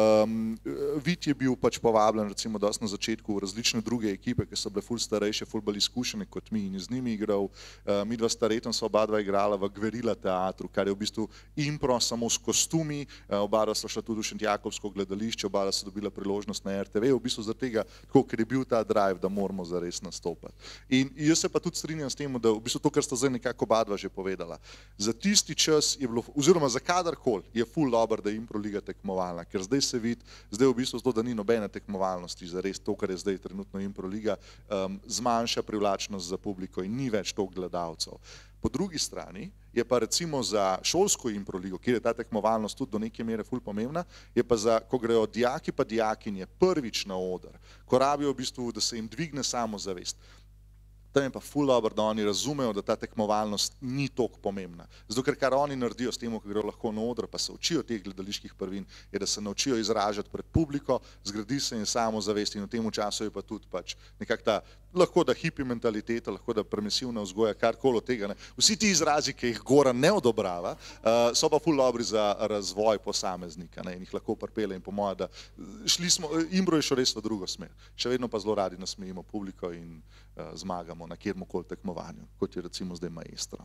Vid je bil pač povabljen recimo dosti na začetku v različne druge ekipe, ki so bile ful starejše, ful bolj izkušene kot mi in z njimi igral. Midva s Taretom sva oba igrala v Gverila teatru, kar je v bistvu impro samo s kostumi, oba sva šla tudi v Šentjakobsko gledališče, oba so dobila priložnost na RTV, v bistvu zaradi tega, tako, ker je bil ta drive, da moramo zares nastopati. In jaz se pa tudi strinjam s tem, da v bistvu to, kar sta zdaj nekako oba že povedala, za tisti čas je bilo, oziroma za kadarkoli je ful dobro, da je Improliga tekmovalna, ker zdaj se vidi, zdaj v bistvu to, da ni nobene tekmovalnosti, za res to, kar je zdaj trenutno Improliga, zmanjša privlačnost za publiko in ni več toliko gledalcev. Po drugi strani je pa recimo za šolsko Improligo, kjer je ta tekmovalnost tudi do neke mere ful pomembna, je pa za, ko grejo dijaki pa dijakinje prvič na oder, ko rabijo v bistvu, da se jim dvigne samozavest, tam je pa ful dobro, da oni razumejo, da ta tekmovalnost ni toliko pomembna. Zato, ker kar oni naredijo s tem, ko grejo lahko na oder, pa se učijo teh gledaliških prvin, je, da se naučijo izražati pred publiko, zgradi se jim samozavest in v tem času je pa tudi pač nekako ta, lahko da hipi mentaliteta, lahko da permisivna vzgoja, karkoli od tega. Ne. Vsi ti izrazi, ki jih Goran ne odobrava, so pa ful dobri za razvoj posameznika, ne, in jih lahko pripelje in po moje, da Impro je šel res v drugo smer. Še vedno pa zelo radi nasmejimo publiko in zmagamo. delamo na kjerkoli tekmovanju, kot je recimo zdaj Maestro.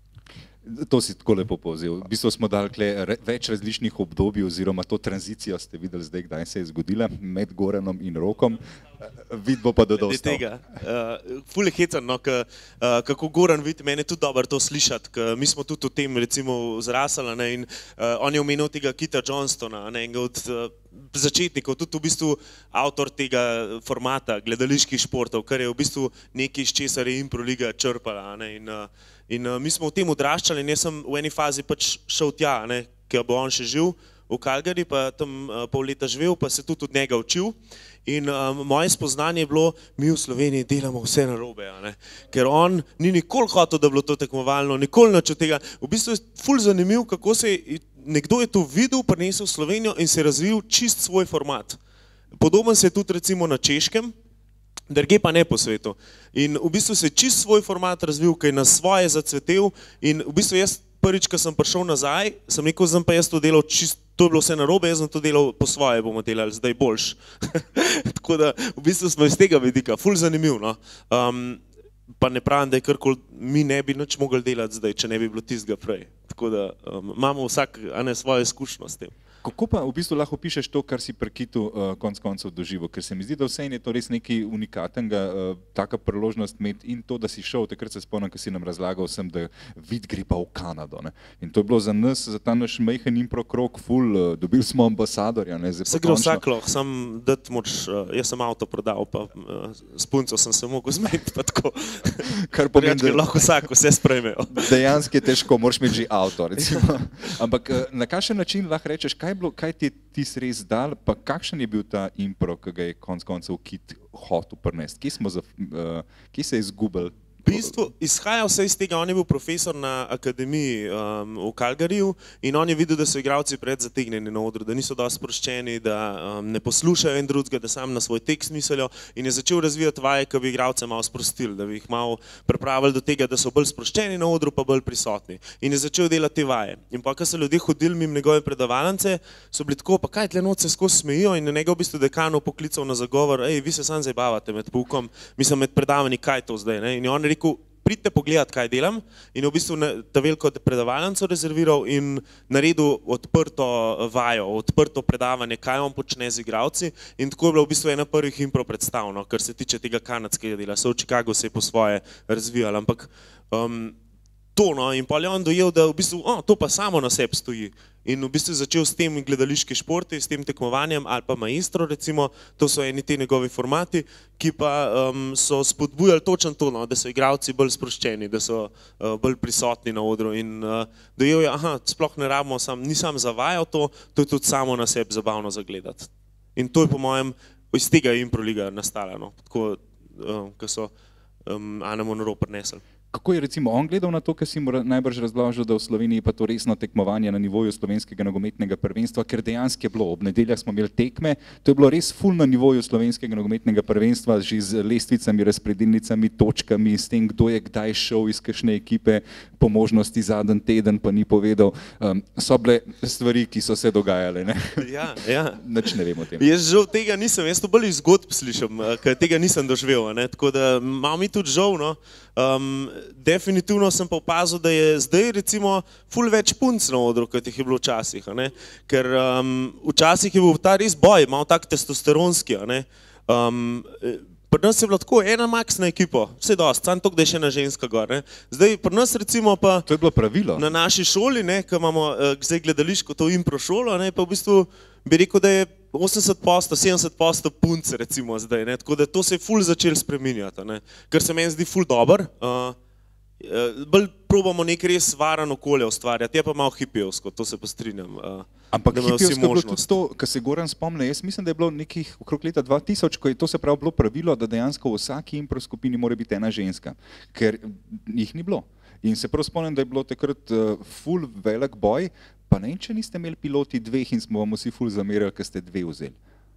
To si tako lepo povzel. V bistvu smo dali več različnih obdobij oziroma to tranzicijo ste videli zdaj, kdaj se je zgodila med Goranom in Rokom. Vid bo pa dodal stav. Ful je hecan, no, kako Goran vidi, meni je tudi dobro to slišati, mi smo tudi o tem recimo zrasali, ne, in on je omenil tega Kita Johnstona, ne, enega od začetnikov, tudi v bistvu avtor tega formata gledaliških športov, kar je v bistvu nekaj, iz česar je Improliga črpala, ne, in mi smo v tem odraščali in jaz sem v eni fazi pač šel tja, ne, ker bo on še živ v Calgary, pa tam pol leta živel, pa se tudi od njega učil. In moje spoznanje je bilo, mi v Sloveniji delamo vse narobe, ne? Ker on ni nikoli hotel, da bi bilo to tekmovalno, nikoli nič od tega. V bistvu je ful zanimiv, kako se nekdo je to videl, prinesel v Slovenijo in se je razvil čist svoj format. Podoben se je tudi recimo na Češkem, drugje pa ne po svetu. In v bistvu se je čist svoj format razvil, ki je na svoje zacvetel in v bistvu jaz prvič, ko sem prišel nazaj, sem rekel, zdaj pa jaz to delal čist, to je bilo vse narobe, jaz sem to delal po svoje, bomo delali zdaj boljš. Tako da v bistvu smo iz tega vidika, ful zanimiv, no. Pa ne pravim, da je karkoli mi ne bi nič mogli delati zdaj, če ne bi bilo tistega prej. Tako da imamo vsak svojo izkušnjo s tem. Kako pa v bistvu lahko pišeš to, kar si pri Kitu konec koncev doživel? Ker se mi zdi, da vseeno je to res nekaj unikatnega, taka priložnost imeti in to, da si šel, takrat se spomnim, ko si nam razlagal sem, da vid gre pa v Kanado. Ne? In to je bilo za nas, za ta naš majhen impro krog, ful, dobili smo ambasadorja. Ne? Se gre vsak lahko, sam dati moč, jaz sem avto prodal, pa s punco sem se mogel zmeniti, pa tako. Kar pomeni, da lahko vsak vse sprejmejo. Dejansko je težko, moraš imeti že avto, recimo. Ampak na kakšen način lahko rečeš, kaj ti je tisti res dal, pa kakšen je bil ta impro, ki ga je konec koncev Kit hotel prinesti? Kje se je izgubil? V bistvu izhaja vse iz tega, on je bil profesor na akademiji v Calgaryju in on je videl, da so igralci predzategnjeni na odru, da niso dosti sproščeni, da ne poslušajo en drugega, da sam na svoj tekst mislijo in je začel razvijati vaje, ki bi igralce malo sprostili, da bi jih malo pripravili do tega, da so bolj sproščeni na odru, pa bolj prisotni. In je začel delati te vaje. In pa, ko so ljudje hodili mimo njegove predavalnice, so bili tako, pa kaj tle noč se skozi smejijo in njega v bistvu dekanov poklical na zagovor, vi se sam zabavate med poukom, mislim med predavanji, kaj to zdaj, ne? In on rekel, pridite pogledati, kaj delam in v bistvu ta veliko predavalnico rezerviral in naredil odprto vajo, odprto predavanje, kaj on počne z igralci in tako je bila v bistvu ena prvih impro predstav, no, kar se tiče tega kanadskega dela, v Chicagu se je po svoje razvijal, ampak to, no, in pa je on dojel, da v bistvu to pa samo na sebi stoji in v bistvu začel s tem gledališki športi, s tem tekmovanjem ali pa Maestro recimo, to so eni te njegovi formati, ki pa so spodbujali točno to, no, da so igralci bolj sproščeni, da so bolj prisotni na odru in dojel je, sploh ne rabimo, nisam zavajal to je tudi samo na sebi zabavno zagledati. In to je po mojem, iz tega je Improliga nastala, no, tako, ko so Ana Monroe prinesli. Kako je recimo on gledal na to, kar si mu najbrž razložil, da v Sloveniji pa to resno tekmovanje na nivoju slovenskega nogometnega prvenstva, ker dejansko je bilo, ob nedeljah smo imeli tekme, to je bilo res ful na nivoju slovenskega nogometnega prvenstva, že z lestvicami, razpredelnicami, točkami, s tem, kdo je kdaj šel iz kakšne ekipe, po možnosti zadnji teden pa ni povedal. So bile stvari, ki so se dogajale, ne? Ja. Nič ne vem o tem. Jaz žal tega nisem, jaz to bolj iz zgodb slišam, ker tega nisem doživel, ne? Tako da malo mi tudi žal, no. Definitivno sem pa opazil, da je zdaj recimo ful več punc na odru, kot jih je bilo včasih, ne? Ker včasih je bil ta res boj, malo tak testosteronski, ne? Pri nas je bilo tako, ena max na ekipo, vse dosti, samo toliko, da je še ena ženska gor, ne? Zdaj pri nas recimo pa to je bilo pravilo. Na naši šoli, ne, ko imamo zdaj gledališko to impro šolo, ne, pa v bistvu bi rekel, da je 80%, 70% punce recimo zdaj, ne, tako da to se je ful začel spreminjati, ne, ker se meni zdi ful dober, bolj probamo nek res varen okolje ustvarjati, je pa malo hipijevsko, to se pa strinjam. Ampak hipijevsko je bilo tudi to, kar se Goran spomne, jaz mislim, da je bilo nekih okrog leta 2000, ko je to se pravi bilo pravilo, da dejansko v vsaki impro skupini mora biti ena ženska, ker jih ni bilo. In se prav spomnim, da je bilo takrat ful velik boj, pa ne, če niste imeli piloti dveh in smo vam vsi ful zamerjali, ker ste dve vzeli.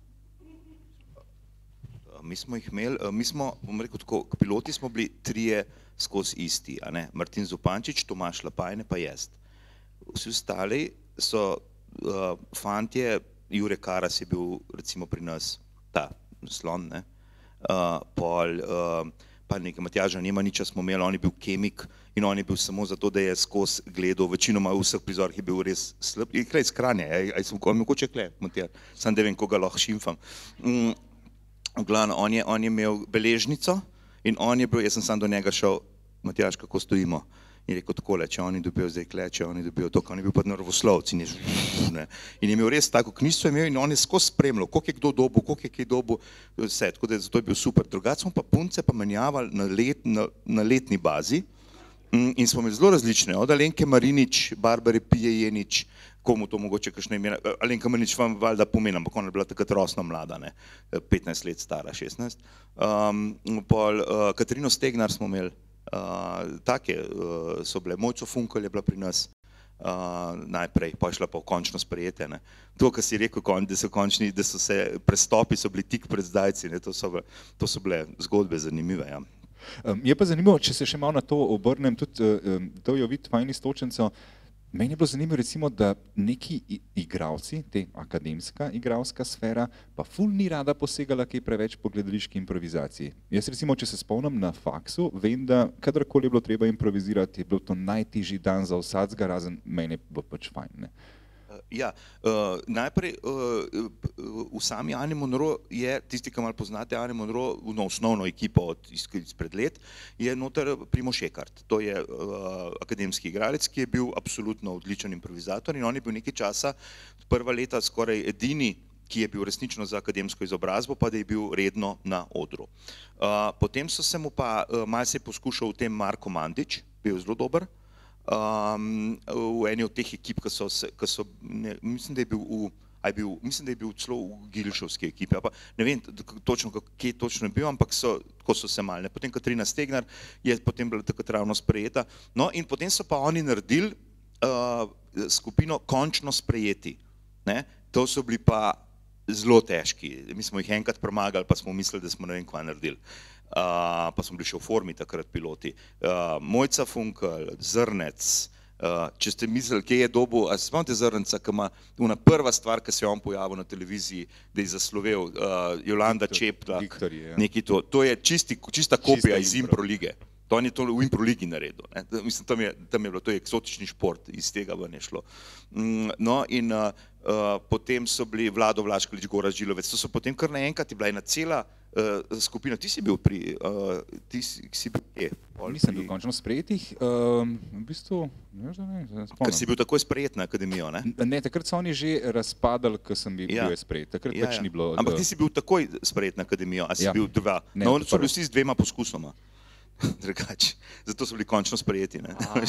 Mi smo jih imeli, bom rekel tako, piloti smo bili trije skozi isti, a ne, Martin Zupančič, Tomaž Lapajne pa jaz. Vsi ostali so fantje, Jure Karas je bil recimo pri nas, ta slon, ne, pa nekaj Matjaža Nemaniča smo imeli, on je bil kemik in on je bil samo zato, da je skozi gledal, večinoma v vseh prizorih je bil res slab. Je kraj iz Kranja, sem mogoče kle, Matjaž, sam da vem, koga lahko šimfam. V glavnem, on je imel beležnico in on je bil, jaz sem sam do njega šel, Matjaž, kako stojimo? In rekel takole, če oni dobijo zdaj kle, če oni dobijo to, on je bil pa naravoslovci in je imel res tako knjižico imel in on je skozi spremljal, koliko je kdo dobil, koliko je kaj dobil, vse, tako da zato je bil super. Drugače smo pa punce pa menjavali na letni bazi in smo imeli zelo različne, od Alenke Marinič, Barbare Pijejenič, komu to mogoče kakšne imena, Alenka Marinič vam valjda pomeni, ampak ona je bila takrat rosno mlada, 15 let stara, 16. Pol Katarino Stegnar smo imeli, take so bile, Mojco Funkel je bila pri nas najprej, pa je šla pa v končno sprejete. To, kar si rekel, da so se prestopi so bili tik pred zdajci, to so bile zgodbe zanimive. Ja. Je pa zanimivo, če se še malo na to obrnem, tudi to jo vidi fajn istočenco. Meni je bilo zanimivo recimo, da neki igralci, te akademska igralska sfera, pa ful ni rada posegala kaj preveč po gledališki improvizaciji. Jaz recimo, če se spomnim na faksu, vem, da kadarkoli je bilo treba improvizirati, je bilo to najtežji dan za vsakega, razen meni je bilo pač fajn. Ja, najprej v sami Ani Monro je, tisti, ki malo poznate Ani Monro, osnovno ekipo izpred let, je noter Primož Ekart. To je akademski igralec, ki je bil absolutno odličen improvizator in on je bil nekaj časa, prva leta skoraj edini, ki je bil resnično za akademsko izobrazbo, pa da je bil redno na odru. Potem so se mu pa, malo se je poskušal v tem Marko Mandić, bil zelo dober, v eni od teh ekip, mislim, da je bil celo v Gilšovski ekipi, ne vem točno, kje točno je bil, ampak tako so se malne. Potem Katarina Stegnar je potem bila takrat ravno sprejeta. No in potem so pa oni naredili skupino Končno sprejeti. To so bili pa zelo težki. Mi smo jih enkrat premagali, pa smo mislili, da smo ne vem kva naredili. Pa smo bili še v formi takrat piloti. Mojca Funkel, Zrnec, če ste mislili, kje je dobil, a se spomnite Zrnca, ki ima prva stvar, ki se je on pojavil na televiziji, da je zaslovel Jolanda Čeplak, nekaj to. To je čista kopija iz Impro lige. To on je to v Impro ligi naredil. Mislim, tam je bilo, to je eksotični šport, iz tega ven je šlo. No in potem so bili Vlado Vlaškalič, Gorazd Žilovec, to so potem kar naenkrat je bila ena cela skupina. Ti si bil kje? Nisem bil končno sprejetih, v bistvu, ne spomnim. Ker si bil takoj sprejet na akademijo, ne? Ne, takrat so oni že razpadali, ko sem bil sprejet, takrat pač ni bilo. Ampak ti si bil takoj sprejet na akademijo, a si bil dva? No, so bili vsi z 2 poskusoma. Drugače, zato so bili končno sprejeti.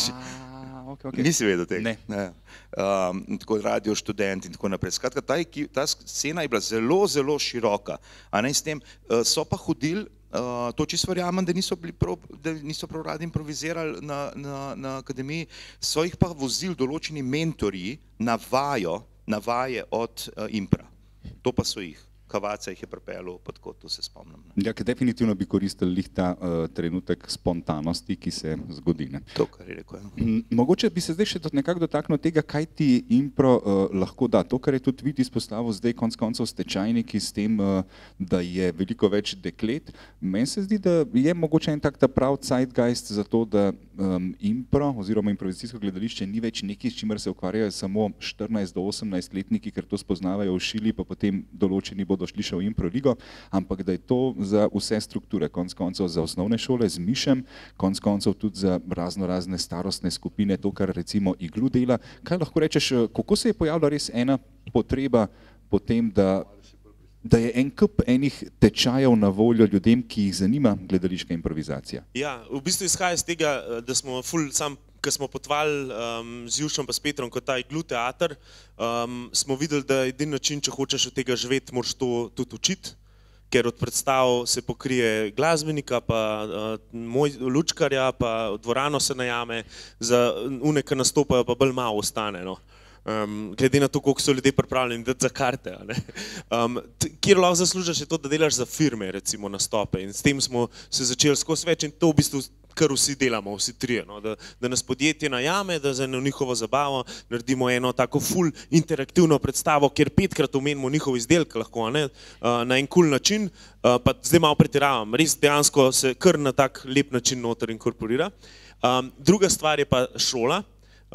Nisi vedel tega? Ne. Tako Radio Študent in tako naprej. Skratka, ta scena je bila zelo, zelo široka. S tem so pa hodili, to čisto verjamem, da niso prav radi improvizirali na akademiji, so jih pa vozili določeni mentorji na vaje od impra. To pa so jih. Kavaca jih je pripeljal, pa tako, to se spomnim. Ja, ker definitivno bi koristili ta trenutek spontanosti, ki se zgodi. To, kar je rekel. Mogoče bi se zdaj še nekako dotaknil tega, kaj ti impro lahko da. To, kar je tudi Vid izpostavil zdaj konec koncev stečajniki s tem, da je veliko več deklet. Meni se zdi, da je mogoče en tak ta prav zeitgeist za to, da impro oziroma improvizacijsko gledališče ni več nekaj, s čimer se ukvarjajo samo 14 do 18 letniki, ker to spoznavajo v šili, pa potem določeni bodo šli še v impro ligo, ampak da je to za vse strukture, konec koncev za osnovne šole z Mišem, konec koncev tudi za razne starostne skupine, to, kar recimo Iglu dela. Kaj lahko rečeš, kako se je pojavila res ena potreba po tem, da je en kup enih tečajev na voljo ljudem, ki jih zanima gledališka improvizacija? Ja, v bistvu izhaja iz tega, da smo ko smo potovali z Jušem pa s Petrom kot ta Iglu teater, smo videli, da edini način, če hočeš od tega živeti, moraš to tudi učiti, ker od predstav se pokrije glasbenika, pa lučkarja, pa dvorano se najame, za une, ki nastopajo, pa bolj malo ostane. Glede na to, koliko so ljudje pripravljeni dati za karte. Kjer lahko zaslužiš je to, da delaš za firme, recimo nastope, in s tem smo se začeli skozi več in to v bistvu kar vsi delamo, vsi trije, no? Da nas podjetje najame, da za njihovo zabavo naredimo eno tako full interaktivno predstavo, kjer 5-krat omenimo njihov izdelek lahko, ne? Na en cool način, pa zdaj malo pretiravam, res dejansko se kar na tak lep način noter inkorporira. Druga stvar je pa šola.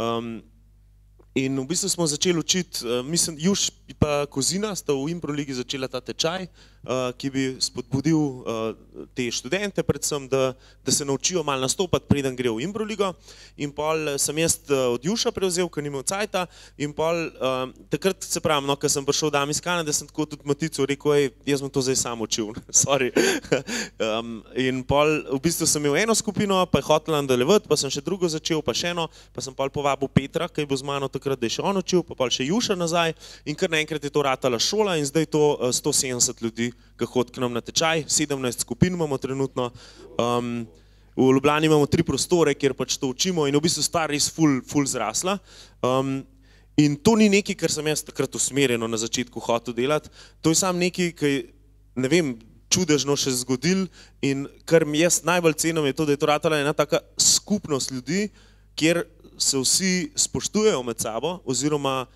In v bistvu smo začeli učiti, mislim, Juš pa Kozina sta v Improligi začela ta tečaj, ki bi spodbudil te študente predvsem, da se naučijo malo nastopati, preden gre v Improligo. In pol sem jaz od Juša prevzel, ker ni imel cajta, in pol takrat se pravim, no, ko sem prišel dam iz Kanade, sem tako tudi Maticu rekel, jaz bom to zdaj sam učil, sorry. In pol v bistvu sem imel eno skupino, pa je hotel nadaljevati, pa sem še drugo začel, pa še eno, pa sem pol povabil Petra, ki bo z mano takrat, da je še on učil, pa pol še Juša nazaj, in kar naenkrat je to ratala šola in zdaj to 170 ljudi, ki hodi k nam na tečaj, 17 skupin imamo trenutno. V Ljubljani imamo 3 prostore, kjer pač to učimo in v bistvu stvar res ful zrasla. In to ni nekaj, kar sem jaz takrat usmerjeno na začetku hotel delati, to je samo nekaj, ki ne vem, čudežno še zgodil in kar mi jaz najbolj cenim je to, da je to ratala ena taka skupnost ljudi, kjer se vsi spoštujejo med sabo oziroma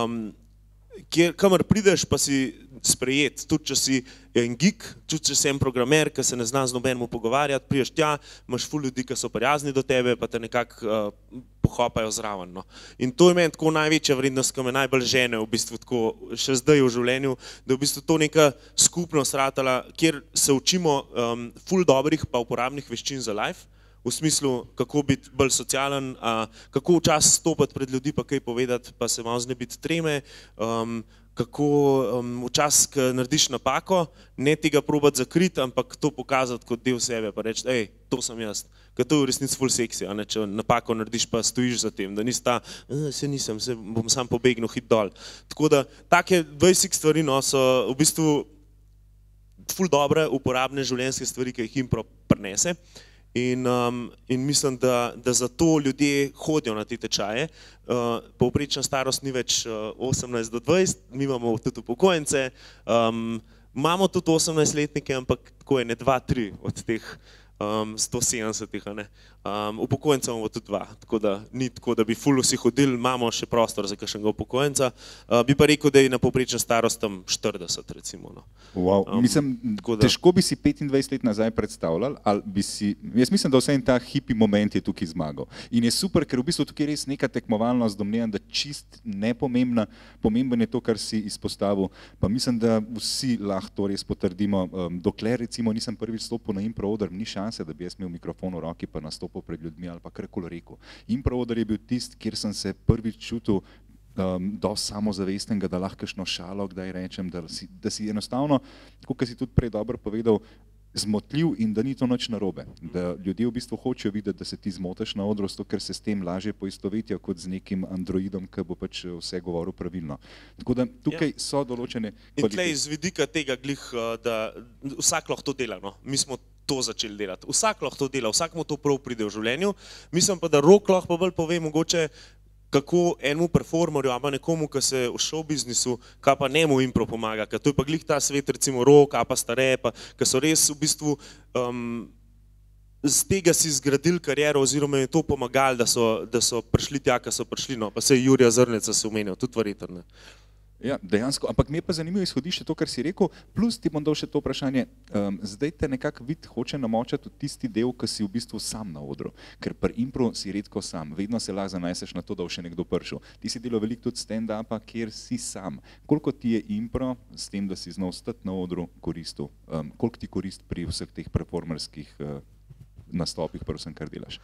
kamor prideš, pa si sprejet, tudi če si en geek, tudi če si en programer, ki se ne zna z nobenemu pogovarjati, prideš tja, imaš ful ljudi, ki so prijazni do tebe, pa te nekako pohopajo zraven. No. In to je meni tako največja vrednost, ki me najbolj žene v bistvu tako še zdaj v življenju, da je v bistvu to neka skupnost ratala, kjer se učimo ful dobrih pa uporabnih veščin za life, v smislu, kako biti bolj socialen, kako včasih stopiti pred ljudi, pa kaj povedati, pa se malo znebiti treme, kako včasih, ko narediš napako, ne tega probati zakriti, ampak to pokazati kot del sebe, pa reči, to sem jaz, ker to je v resnici ful seksi, če napako narediš, pa stojiš za tem, da nisi ta, se nisem, se bom sam pobegnil hit dol. Tako da, take basic stvari so v bistvu ful dobre, uporabne življenjske stvari, ki jih Impro prinese. In mislim, da zato ljudje hodijo na te tečaje. Povprečna starost ni več 18 do 20, mi imamo tudi upokojence, imamo tudi 18-letnike, ampak tako je ne 2-3 od teh 170-ih, upokojencev imamo tudi 2, tako da ni tako, da bi ful vsi hodili, imamo še prostor za kakšnega upokojenca, bi pa rekel, da je na povprečna starost tam 40 recimo. No. Wow. Mislim, težko bi si 25 let nazaj predstavljali, ali bi si, jaz mislim, da vse en ta hipi moment je tukaj zmagal. In je super, ker v bistvu tukaj res neka tekmovalnost, domnevam, da čist nepomembna, pomemben je to, kar si izpostavil, pa mislim, da vsi lahko to res potrdimo, dokler recimo nisem prvič stopil na Impro oder, ni šanse, da bi jaz imel mikrofon v roki pa nastopil pred ljudmi ali pa karkoli rekel. Impro oder je bil tist, kjer sem se prvič čutil dosti samozavestnega, da lahko kakšno šalo kdaj rečem, da si enostavno, kot si tudi prej dobro povedal, zmotljiv in da ni to nič narobe. Da ljudje v bistvu hočejo videti, da se ti zmotaš na odru, ker se s tem lažje poistovetijo kot z nekim androidom, ki bo pač vse govoril pravilno. Tako da tukaj so določene kvalitete. In tlej iz vidika tega glih, da vsak lahko to dela, no. Mi smo to začeli delati. Vsak lahko to dela, vsak mu to prav pride v življenju. Mislim pa, da Rok lahko pa bolj pove mogoče, kako enemu performerju, ali pa nekomu, ki se v showbiznisu, kaj pa njemu Impro pomaga, ker to je pa glih ta svet, recimo Rok, ali pa Stare, ki so res v bistvu z tega si zgradili kariero, oziroma je to pomagali, da so prišli tja, ki so prišli, no, pa se je Jurija Zrneca se omenjal, tudi verjetno. Ja, dejansko, ampak mi je pa zanimivo izhodišče to, kar si rekel, plus ti bom dal še to vprašanje, zdaj te nekako vid hoče namočati v tisti del, ki si v bistvu sam na odru, ker pri Impro si redko sam, vedno se lahko zanašaš na to, da bo še nekdo prišel. Ti si delal veliko tudi stand-upa, kjer si sam. Koliko ti je Impro s tem, da si znal stati na odru, koristil? Koliko ti korist pri vseh teh performerskih nastopih, predvsem, kar delaš?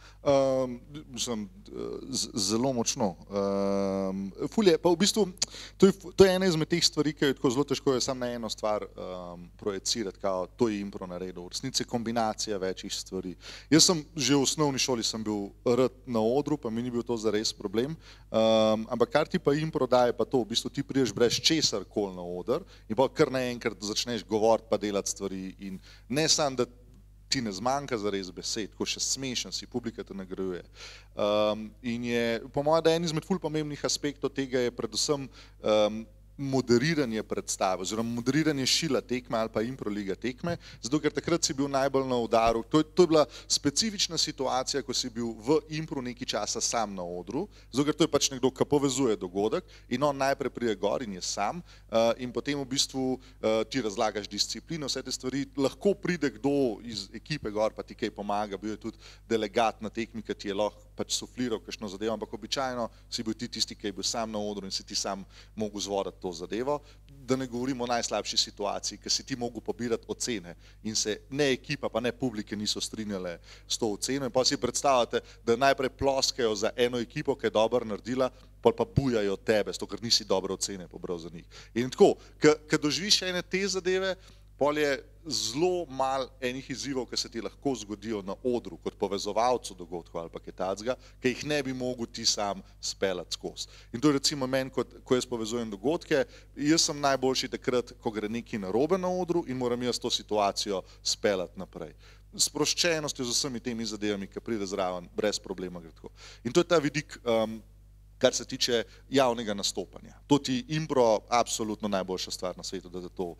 Zelo močno. Pa v bistvu, to je ena izmed teh stvari, ki je tako zelo težko, je samo na eno stvar projecirati, kao to je Impro naredil. V resnici je kombinacija večjih stvari. Jaz sem že v osnovni šoli sem bil rad na odru, pa mi ni bil to zares problem, ampak kar ti pa Impro daje, pa to, v bistvu ti prideš brez česar koli na oder in pa kar naenkrat začneš govoriti pa delati stvari in ne samo, da ti ne zmanjka zares besed, ko še smešen si, publika te nagrajuje. In je, po mojem, da en izmed ful pomembnih aspektov tega je predvsem moderiranje predstave, oziroma moderiranje šila tekme ali pa improliga tekme, zato ker takrat si bil najbolj na udaru. To je bila specifična situacija, ko si bil v impru nekaj časa sam na odru, zato ker to je pač nekdo, ki povezuje dogodek in on najprej pride gor in je sam in potem v bistvu ti razlagaš disciplino, vse te stvari, lahko pride kdo iz ekipe gor pa ti kaj pomaga, bil je tudi delegat na tekmi, ki ti je lahko pač sufliral kakšno zadevo, ampak običajno si bil ti tisti, ki je bil sam na odru in si ti sam mogel zvodati to zadevo, da ne govorimo o najslabši situaciji, ker si ti mogel pobirati ocene in se ne ekipa pa ne publike niso strinjale s to oceno in pa si predstavljate, da najprej ploskajo za eno ekipo, ki je dobro naredila, pol pa bujajo tebe, zato ker nisi dobre ocene pobral za njih. In tako, ko doživiš ene te zadeve, pol je zelo malo enih izzivov, ki se ti lahko zgodijo na odru kot povezovalcu dogodkov ali pa kaj takega, ki jih ne bi mogel ti sam speljati skozi. In to je recimo meni, ko jaz povezujem dogodke, jaz sem najboljši takrat, ko gre nekaj narobe na odru in moram jaz to situacijo speljati naprej. Sproščenostjo z vsemi temi zadevami, ki pride zraven, brez problema gre tako. In to je ta vidik, kar se tiče javnega nastopanja. To ti impro absolutno najboljša stvar na svetu,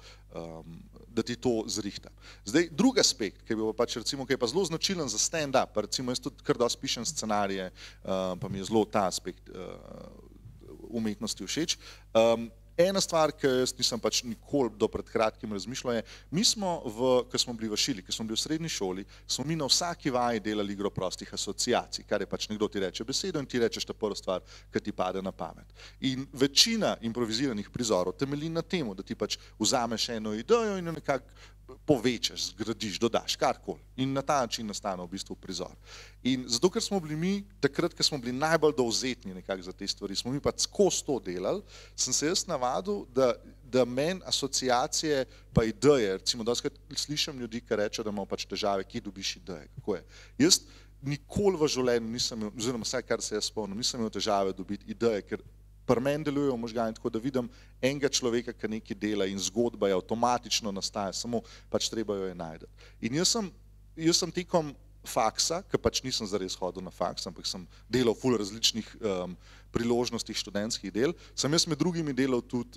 da ti to zrihta. Zdaj, drug aspekt, ki je pač recimo, ki je pa zelo značilen za stand-up, recimo jaz tudi kar dosti pišem scenarije, pa mi je zelo ta aspekt umetnosti všeč. Ena stvar, ki jaz nisem pač nikoli do pred kratkim razmišljal je, mi smo, ko smo bili v šili, ko smo bili v srednji šoli, smo mi na vsaki vaji delali igro prostih asociacij, kar je pač nekdo ti reče besedo in ti rečeš ta prva stvar, ki ti pade na pamet. In večina improviziranih prizorov temelji na temu, da ti pač vzameš eno idejo in jo nekako povečaš, zgradiš, dodaš, karkoli. In na ta način nastane v bistvu prizor. In zato, ker smo bili mi, takrat, ko smo bili najbolj dovzetni nekako za te stvari, smo mi pa skozi to delali, sem se jaz navadil, da meni asociacije pa ideje, recimo dostikrat slišim ljudi, ki rečejo, da imamo pač težave, kje dobiš ideje, kako je. Jaz nikoli v življenju nisem imel, oziroma vsaj kar se jaz spomnim, nisem imel težave dobiti ideje, ker pri meni delujejo možgani tako, da vidim enega človeka, ki nekaj dela in zgodba je avtomatično nastaja, samo pač treba jo je najti. In jaz sem tekom faksa, ker pač nisem zares hodil na faks, ampak sem delal ful različnih priložnostih študentskih del, sem jaz med drugimi delal tudi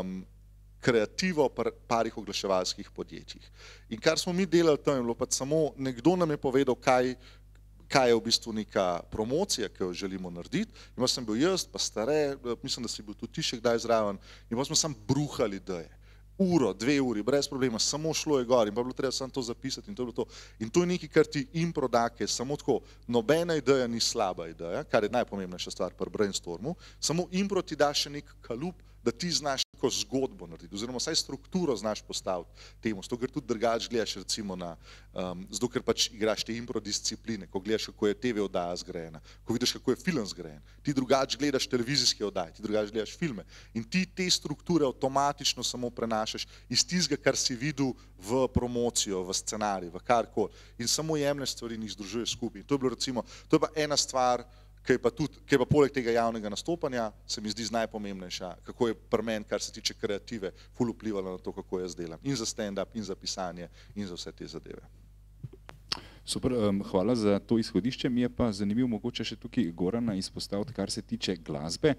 kreativo parih oglaševalskih podjetjih. In kar smo mi delali tam, je bilo pač samo nekdo nam je povedal, kaj je v bistvu neka promocija, ki jo želimo narediti. In pa sem bil jaz, pa stare, mislim, da si bil tudi ti še kdaj zraven, in pa smo samo bruhali ideje. Uro, 2 uri, brez problema, samo šlo je gor in pa bilo treba samo to zapisati in to je bilo to. In to je nekaj, kar ti impro da, ki je samo tako, nobena ideja ni slaba ideja, kar je najpomembnejša stvar pri brainstormu, samo impro ti da še nek kalup, da ti znaš neko zgodbo narediti, oziroma vsaj strukturo znaš postaviti temu, zato ker tudi drugače gledaš recimo na, zato ker pač igraš te impro discipline, ko gledaš, kako je TV oddaja zgrajena, ko vidiš, kako je film zgrajen, ti drugače gledaš televizijske oddaje, ti drugače gledaš filme in ti te strukture avtomatično samo prenašaš iz tistega, kar si videl v promocijo, v scenarij, v karkoli in samo jemlješ stvari in jih združuješ skupaj. To je bilo recimo, to je pa ena stvar, ki je pa poleg tega javnega nastopanja, se mi zdi najpomembnejša, kako je pri meni, kar se tiče kreative, ful vplivalo na to, kako jaz delam. In za stand-up, in za pisanje, in za vse te zadeve. Super, hvala za to izhodišče. Mi je pa zanimivo mogoče še tukaj Gorana izpostaviti, kar se tiče glasbe.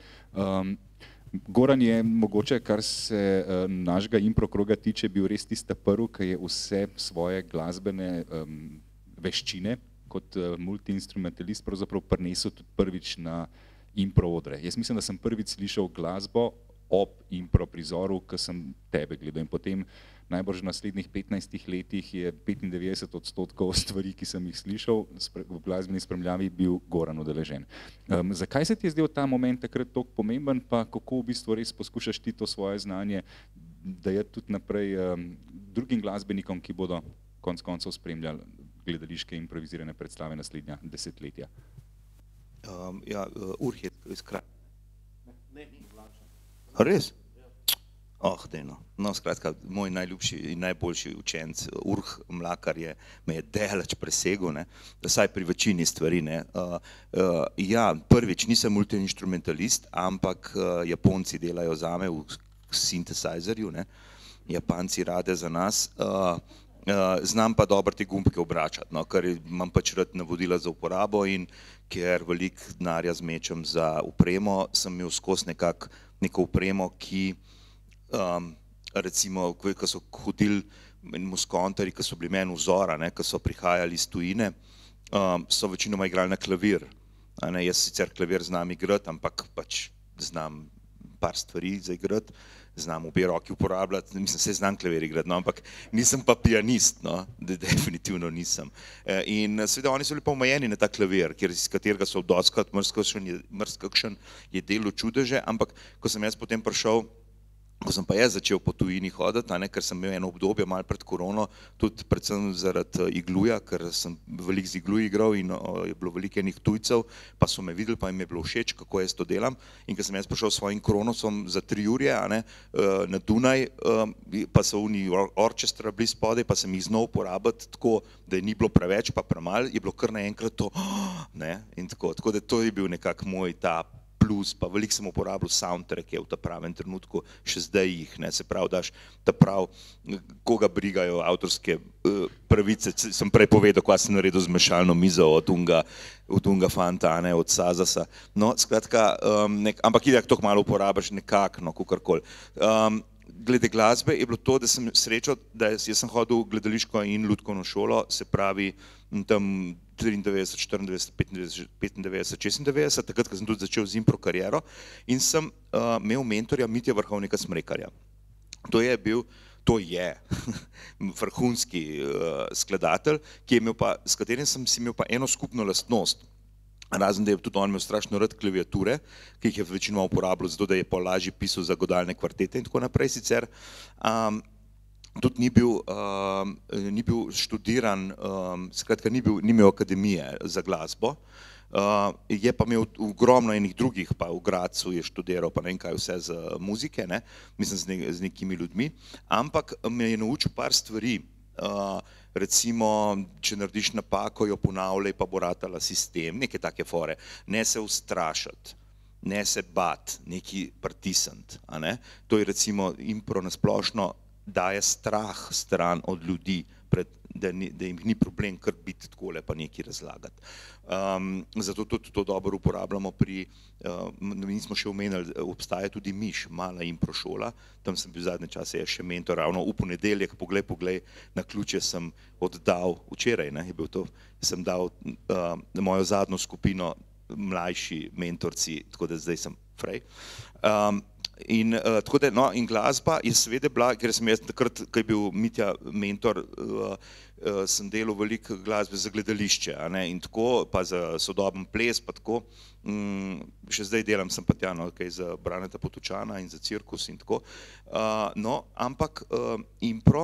Goran je mogoče, kar se našega impro kroga tiče, bil res tista prvi, ki je vse svoje glasbene veščine kot multiinstrumentalist pravzaprav prinesel tudi prvič na impro odre. Jaz mislim, da sem prvič slišal glasbo ob impro prizoru, ko sem tebe gledal. In potem najbrž v naslednjih 15 letih je 95% stvari, ki sem jih slišal v glasbeni spremljavi, bil Goran udeležen. Zakaj se ti je zdel ta moment takrat toliko pomemben, pa kako v bistvu res poskušaš ti to svoje znanje dajati tudi naprej drugim glasbenikom, ki bodo konec koncev spremljali gledališke improvizirane predstave naslednja desetletja? Urh je skratka. Ne, ni vlačen. Res? Dejno. No, skratka, moj najljubši in najboljši učenec, Urh Mlakar, me je daleč presegel, vsaj pri večini stvari. Prvič, nisem multiinstrumentalist, ampak Japonci delajo zame v synthesizerju, Japanci rade za nas. Znam pa dobro te gumbke obračati, ker imam pač rad navodila za uporabo in ker veliko denarja zmečem za opremo, sem imel skozi neko opremo, ki recimo, ko so hodili muskontarji, ki so bili meni vzora, ki so prihajali iz tujine, so večinoma igrali na klavir. Jaz sicer klavir znam igrati, ampak pač znam par stvari za igrati, znam obe roki uporabljati, mislim, se znam klavir igrati, no, ampak nisem pa pianist, no, definitivno nisem. In seveda oni so bili pa omejeni na ta klavir, iz katerega so doskrat mrzkakšen je delo čudeže, ampak ko sem jaz potem prišel, ko sem pa jaz začel po tujini hoditi, ker sem imel eno obdobje malo pred korono, tudi predvsem zaradi igluja, ker sem veliko z igluji igral in je bilo veliko enih tujcev, pa so me videli, pa jim je bilo všeč, kako jaz to delam. In ko sem jaz prišel s svojim kronosom za 3 ure na Dunaj, pa so oni orčestra bili spodaj, pa sem jih znal uporabiti tako, da je ni bilo preveč, pa premalo, je bilo kar naenkrat to, in tako. Tako da to je bil nekako moj ta plus, pa veliko sem uporabljal soundtracke v ta pravem trenutku, še zdaj jih, se pravi, daš ta prav, koga brigajo avtorske pravice, sem prej povedal, kaj sem naredil z mešalno mizo od unga fanta, od Sazasa, no, skratka, ampak idak toliko malo uporabiš nekako, no, kakorkoli. Glede glasbe je bilo to, da sem srečal, da jaz sem hodil v gledališko in lutkovno šolo, se pravi, tam 93, 94, 95, 96, takrat, ko sem tudi začel z impro kariero in sem imel mentorja Mitja Vrhovnika Smrekarja. To je vrhunski skladatelj, s katerim sem si imel pa eno skupno lastnost. Razen, da je tudi on imel strašno rad klaviature, ki jih je večinoma uporabljal, zato da je pa lažje pisal za godalne kvartete in tako naprej sicer. Tudi ni bil študiran, skratka ni imel akademije za glasbo, je pa imel ogromno enih drugih, pa v Gradcu je študiral, pa ne vem kaj vse z muzike, mislim z nekimi ljudmi, ampak me je naučil par stvari, recimo, če narediš napako, jo ponavljaj, pa bo ratala sistem, neke take fore, ne se ustrašiti, ne se bat, neki pritisniti, to je recimo impro nasplošno daje strah stran od ljudi, da jim ni problem kar biti takole pa nekaj razlagati. Zato tudi to dobro uporabljamo pri, nismo še omenili, obstaja tudi Miš, mala impro šola, tam sem bil zadnje čase še mentor, ravno v ponedeljek, poglej, na ključe sem oddal, včeraj je bil to, sem dal mojo zadnjo skupino mlajši mentorci, tako da zdaj sem frej. In tako da, no, in glasba je seveda bila, ker sem jaz takrat, ko je bil Mitja mentor, sem delal veliko glasbe za gledališče, in tako, pa za sodoben ples, pa tako, še zdaj delam sem pa tja, no, kaj za Braneta Potočana in za cirkus in tako, no, ampak impro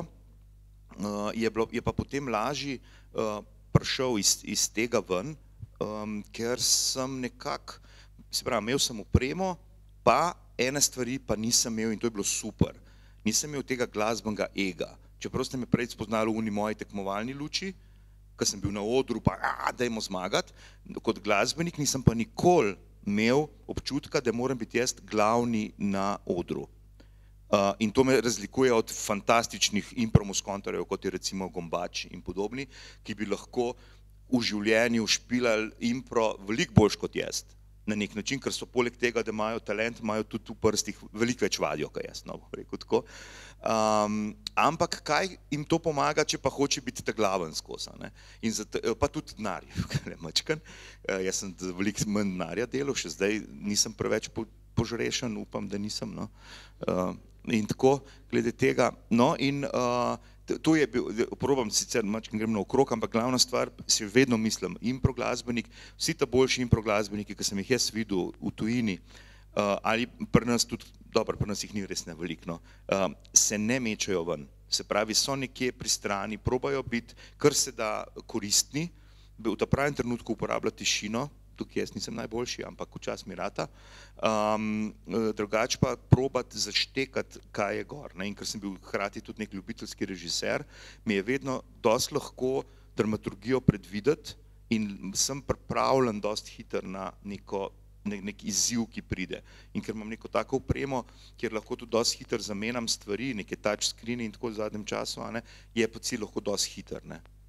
je pa potem lažje prišel iz tega ven, ker sem nekako, se pravi, imel sem opremo, pa ene stvari pa nisem imel in to je bilo super. Nisem imel tega glasbenega ega. Čeprav ste me prej spoznali v moji tekmovalni luči, ko sem bil na odru, pa dajmo zmagati, kot glasbenik nisem pa nikoli imel občutka, da moram biti jaz glavni na odru. In to me razlikuje od fantastičnih impromuskontarjev, kot je recimo Gombač in podobni, ki bi lahko v življenju špilali impro veliko boljš kot jaz. Na nek način, ker so poleg tega, da imajo talent, imajo tudi v prstih veliko več vadijo, kot jaz, no, rekel tako. Ampak kaj jim to pomaga, če pa hoče biti ta glaven skozi, pa tudi denar, mačkan. Jaz sem veliko manj denarja delal, še zdaj nisem preveč požrešen, upam, da nisem, no. In tako, glede tega, no, in to je bil, probam sicer mačkim grem naokrog, ampak glavna stvar, si vedno mislim, impro glasbenik, vsi ta boljši impro glasbeniki, ki sem jih jaz videl v tujini, ali pri nas tudi, dobro, pri nas jih ni res neveliko, se ne mečejo ven, se pravi, so nekje pri strani, probajo biti, kar se da koristni, v ta pravem trenutku uporablja tišino, tukaj jaz nisem najboljši, ampak včasih mi rata, drugače pa probati zaštekati, kaj je gor. In ker sem bil hkrati tudi nek ljubiteljski režiser, mi je vedno dosti lahko dramaturgijo predvideti in sem pripravljen dosti hiter na nek izziv, ki pride. In ker imam neko tako opremo, kjer lahko tudi dosti hiter zamenjam stvari, neke touch screene in tako v zadnjem času, je pa cilj lahko dosti hiter.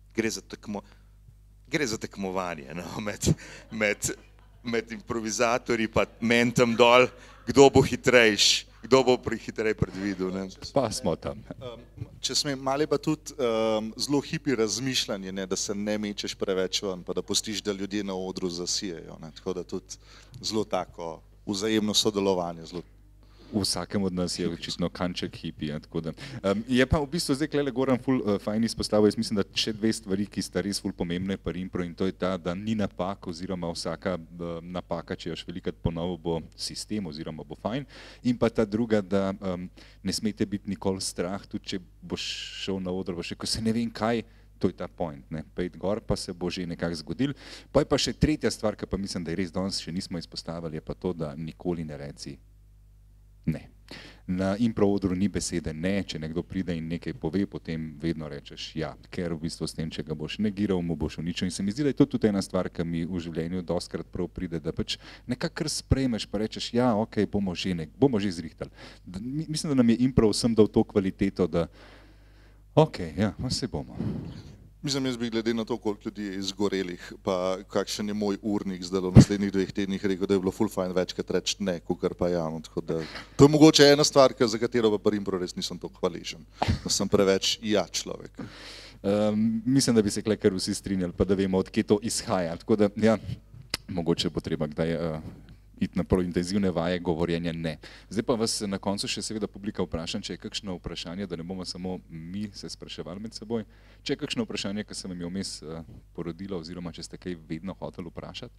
Gre za tekmovanje, med improvizatorji pa mentem dol, kdo bo hitrejš, kdo bo prehitreje predvidel. Ne? Pa smo tam. Če smem, malo je pa tudi zelo hipi razmišljanje, ne, da se ne mečeš preveč ven, pa da pustiš, da ljudje na odru zasijejo. Ne? Tako da tudi zelo tako vzajemno sodelovanje. Zelo... V vsakem od nas je očitno kanček hipi. Je pa v bistvu zdaj klele Goran ful fajn izpostavil, jaz mislim, da še dve stvari, ki sta res ful pomembne pri impro, in to je ta, da ni napak oziroma vsaka napaka, če jo še velikrat ponovil, bo sistem oziroma bo fajn, in pa ta druga, da ne smete biti nikoli strah, tudi če boš šel na oder, boš rekel, se ne vem kaj, to je ta point, ne, pejt gor, pa se bo že nekako zgodil. Pa je pa še tretja stvar, ki pa mislim, da je res danes še nismo izpostavili, je pa to, da nikoli ne reci ne. Na impro odru ni besede ne, če nekdo pride in nekaj pove, potem vedno rečeš ja, ker v bistvu s tem, če ga boš negiral, mu boš uničil. In se mi zdi, da je to tudi ena stvar, ki mi v življenju dostkrat prav pride, da pač nekako sprejmeš, pa rečeš ja, ok, bomo že zrihtali. Mislim, da nam je impro vsem dal to kvaliteto, da ok, ja, vse bomo. Mislim, jaz bi glede na to, koliko ljudi je izgorelih, pa kakšen je moj urnik zdaj v naslednjih 2 tednih rekel, da je bilo ful fajn večkrat reči ne, kakor pa ja. No, da, to je mogoče ena stvar, za katero pa pri impro res nisem tako hvaležen, da sem preveč ja človek. Mislim, da bi se kar vsi strinjali, pa da vemo, od kje to izhaja. Tako da, ja, mogoče bo treba kdaj iti na prav intenzivne vaje govorjenja ne. Zdaj pa vas na koncu še seveda publika vprašam, če je kakšno vprašanje, da ne bomo samo mi se spraševali med seboj, če je kakšno vprašanje, ki se vam je vmes porodilo, oziroma če ste kaj vedno hoteli vprašati?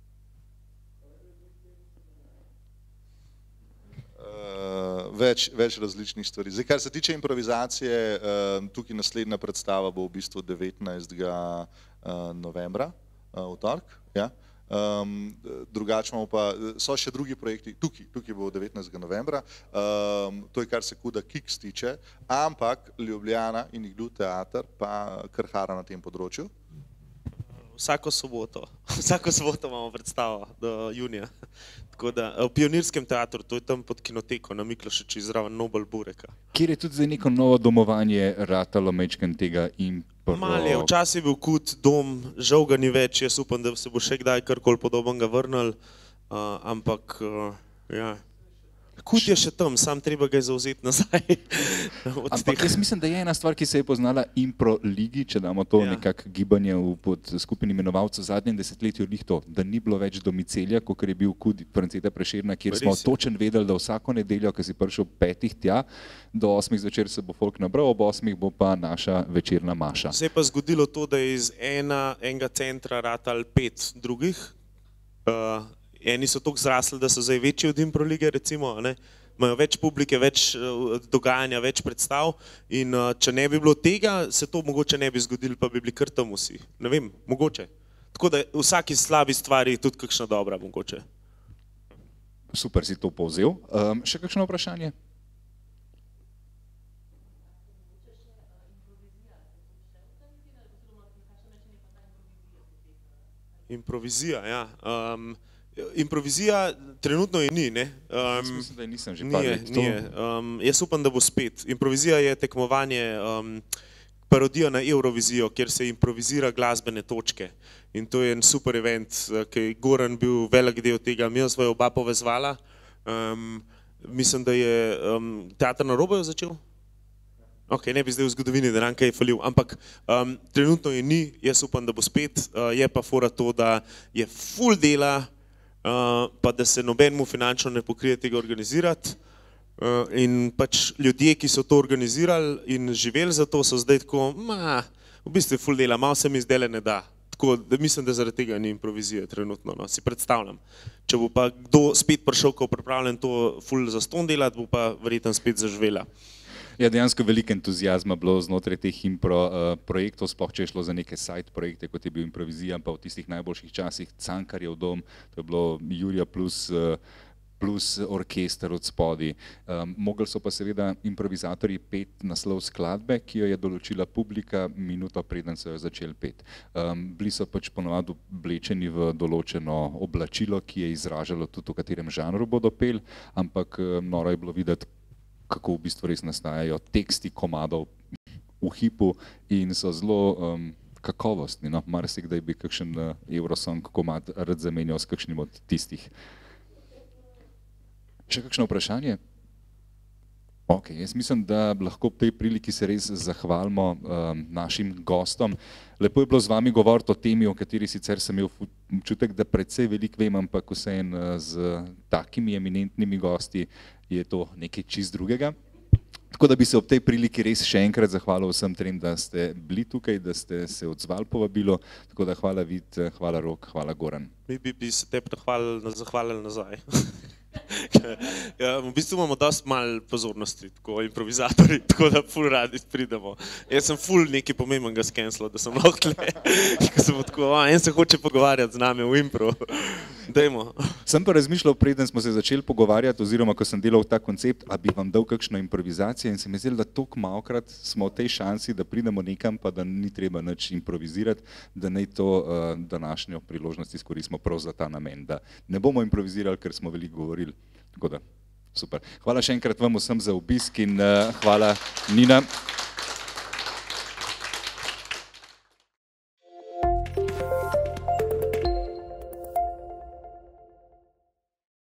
Več različnih stvari. Zdaj, kar se tiče improvizacije, tukaj naslednja predstava bo v bistvu 19. novembra, v torek, ja. Drugače imamo pa, so še drugi projekti, tukaj bo 19. novembra, to je kar se Kuda Kiks tiče, ampak Ljubljana in Iglu teater pa kar hara na tem področju. Vsako soboto imamo predstavo do junija. Tako da v Pionirskem teatru, to je tam pod kinoteko na Miklošiči zraven Nobel Bureka. Kjer je tudi zdaj neko novo domovanje ratalo mečken tega impro? Mal je, včasih je bil Kud dom, žal ga ni več, jaz upam, da se bo še kdaj karkoli podobnega vrnil, ampak ja. Kud je še tam, sam treba ga je zauzeti nazaj. Ampak jaz mislim, da je ena stvar, ki se je poznala impro ligi, če damo to nekako gibanje pod skupini imenovalcev v zadnjem desetletju, da ni bilo več domicelja, kot je bil Kud Franceta Prešerna, kjer smo točno vedeli, da vsako nedeljo, ko si prišel 5 tja, do 8 zvečer se bo folk nabral, ob 8 bo pa naša večerna maša. Se je pa zgodilo to, da je iz enega centra ratal 5 drugih. Eni so toliko zrasli, da so zdaj večji od impro lige, recimo, ne? Imajo več publike, več dogajanja, več predstav in če ne bi bilo tega, se to mogoče ne bi zgodilo, pa bi bili kar tam vsi. Ne vem, mogoče. Tako da v vsaki slabi stvari je tudi kakšna dobra, mogoče. Super si to povzel. Še kakšno vprašanje? Improvizija, ja. Improvizija trenutno je ni, ne? Mislim, da je nisem že par let. Jaz upam, da bo spet. Improvizija je tekmovanje, parodija na Eurovizijo, kjer se improvizira glasbene točke. In to je en super event, ki je Goran bil velik del tega, mi smo jo oba povezvala. Mislim, da je teater na Roboju začel. Ok, ne bi zdaj v zgodovini, da nam kaj je falil, ampak trenutno je ni, jaz upam, da bo spet, je pa fora to, da je ful dela, pa da se nobenemu finančno ne pokrije tega organizirati in pač ljudje, ki so to organizirali in živeli za to, so zdaj tako, v bistvu je ful dela, malo se mi zdele ne da. Tako da mislim, da zaradi tega ni improvizije trenutno, no, si predstavljam. Če bo pa kdo spet prišel, ko pripravljen to ful zastonj delati, bo pa verjetno spet zaživela. Ja, dejansko veliko entuzijazma bilo znotraj teh impro projektov, sploh če je šlo za neke side projekte, kot je bil Improvizija, pa v tistih najboljših časih Cankarjev dom, to je bilo Jurija plus orkester od spodaj. Mogli so pa seveda improvizatorji peti naslov skladbe, ki jo je določila publika minuto preden so jo začeli peti. Bili so pač ponovadi oblečeni v določeno oblačilo, ki je izražalo tudi, v katerem žanru bodo peli, ampak noro je bilo videti, kako v bistvu res nastajajo teksti komadov v hipu in so zelo kakovostni. No? Marsikdaj bi kakšen Eurosong komad rad zamenjal s kakšnim od tistih. Še kakšno vprašanje? Ok, jaz mislim, da lahko ob tej priliki se res zahvalimo našim gostom. Lepo je bilo z vami govoriti o temi, o kateri sicer sem imel občutek, da precej veliko vem, ampak vseeno z takimi eminentnimi gosti je to nekaj čist drugega. Tako da bi se ob tej priliki res še enkrat zahvalil vsem trem, da ste bili tukaj, da ste se odzvali povabilo. Tako da hvala Vid, hvala Rok, hvala Goran. Mi bi se tebi zahvalili nazaj. Ja, v bistvu imamo dosti malo pozornosti, tako improvizatorji, tako da ful radi pridemo. Jaz sem ful nekaj pomembnega skenslal, da sem lahko tle. Sem tako, en se hoče pogovarjati z nami v impro. Dajmo. Sem pa razmišljal, preden smo se začeli pogovarjati, oziroma ko sem delal ta koncept, a bi vam dal kakšno improvizacijo in se mi zdelo, da toliko malokrat smo v tej šansi, da pridemo nekam, pa da ni treba nič improvizirati, da naj to današnjo priložnost izkoristimo prav za ta namen, da ne bomo improvizirali, ker smo veliko govorili. Tako da, super. Hvala še enkrat vam vsem za obisk in hvala Nina.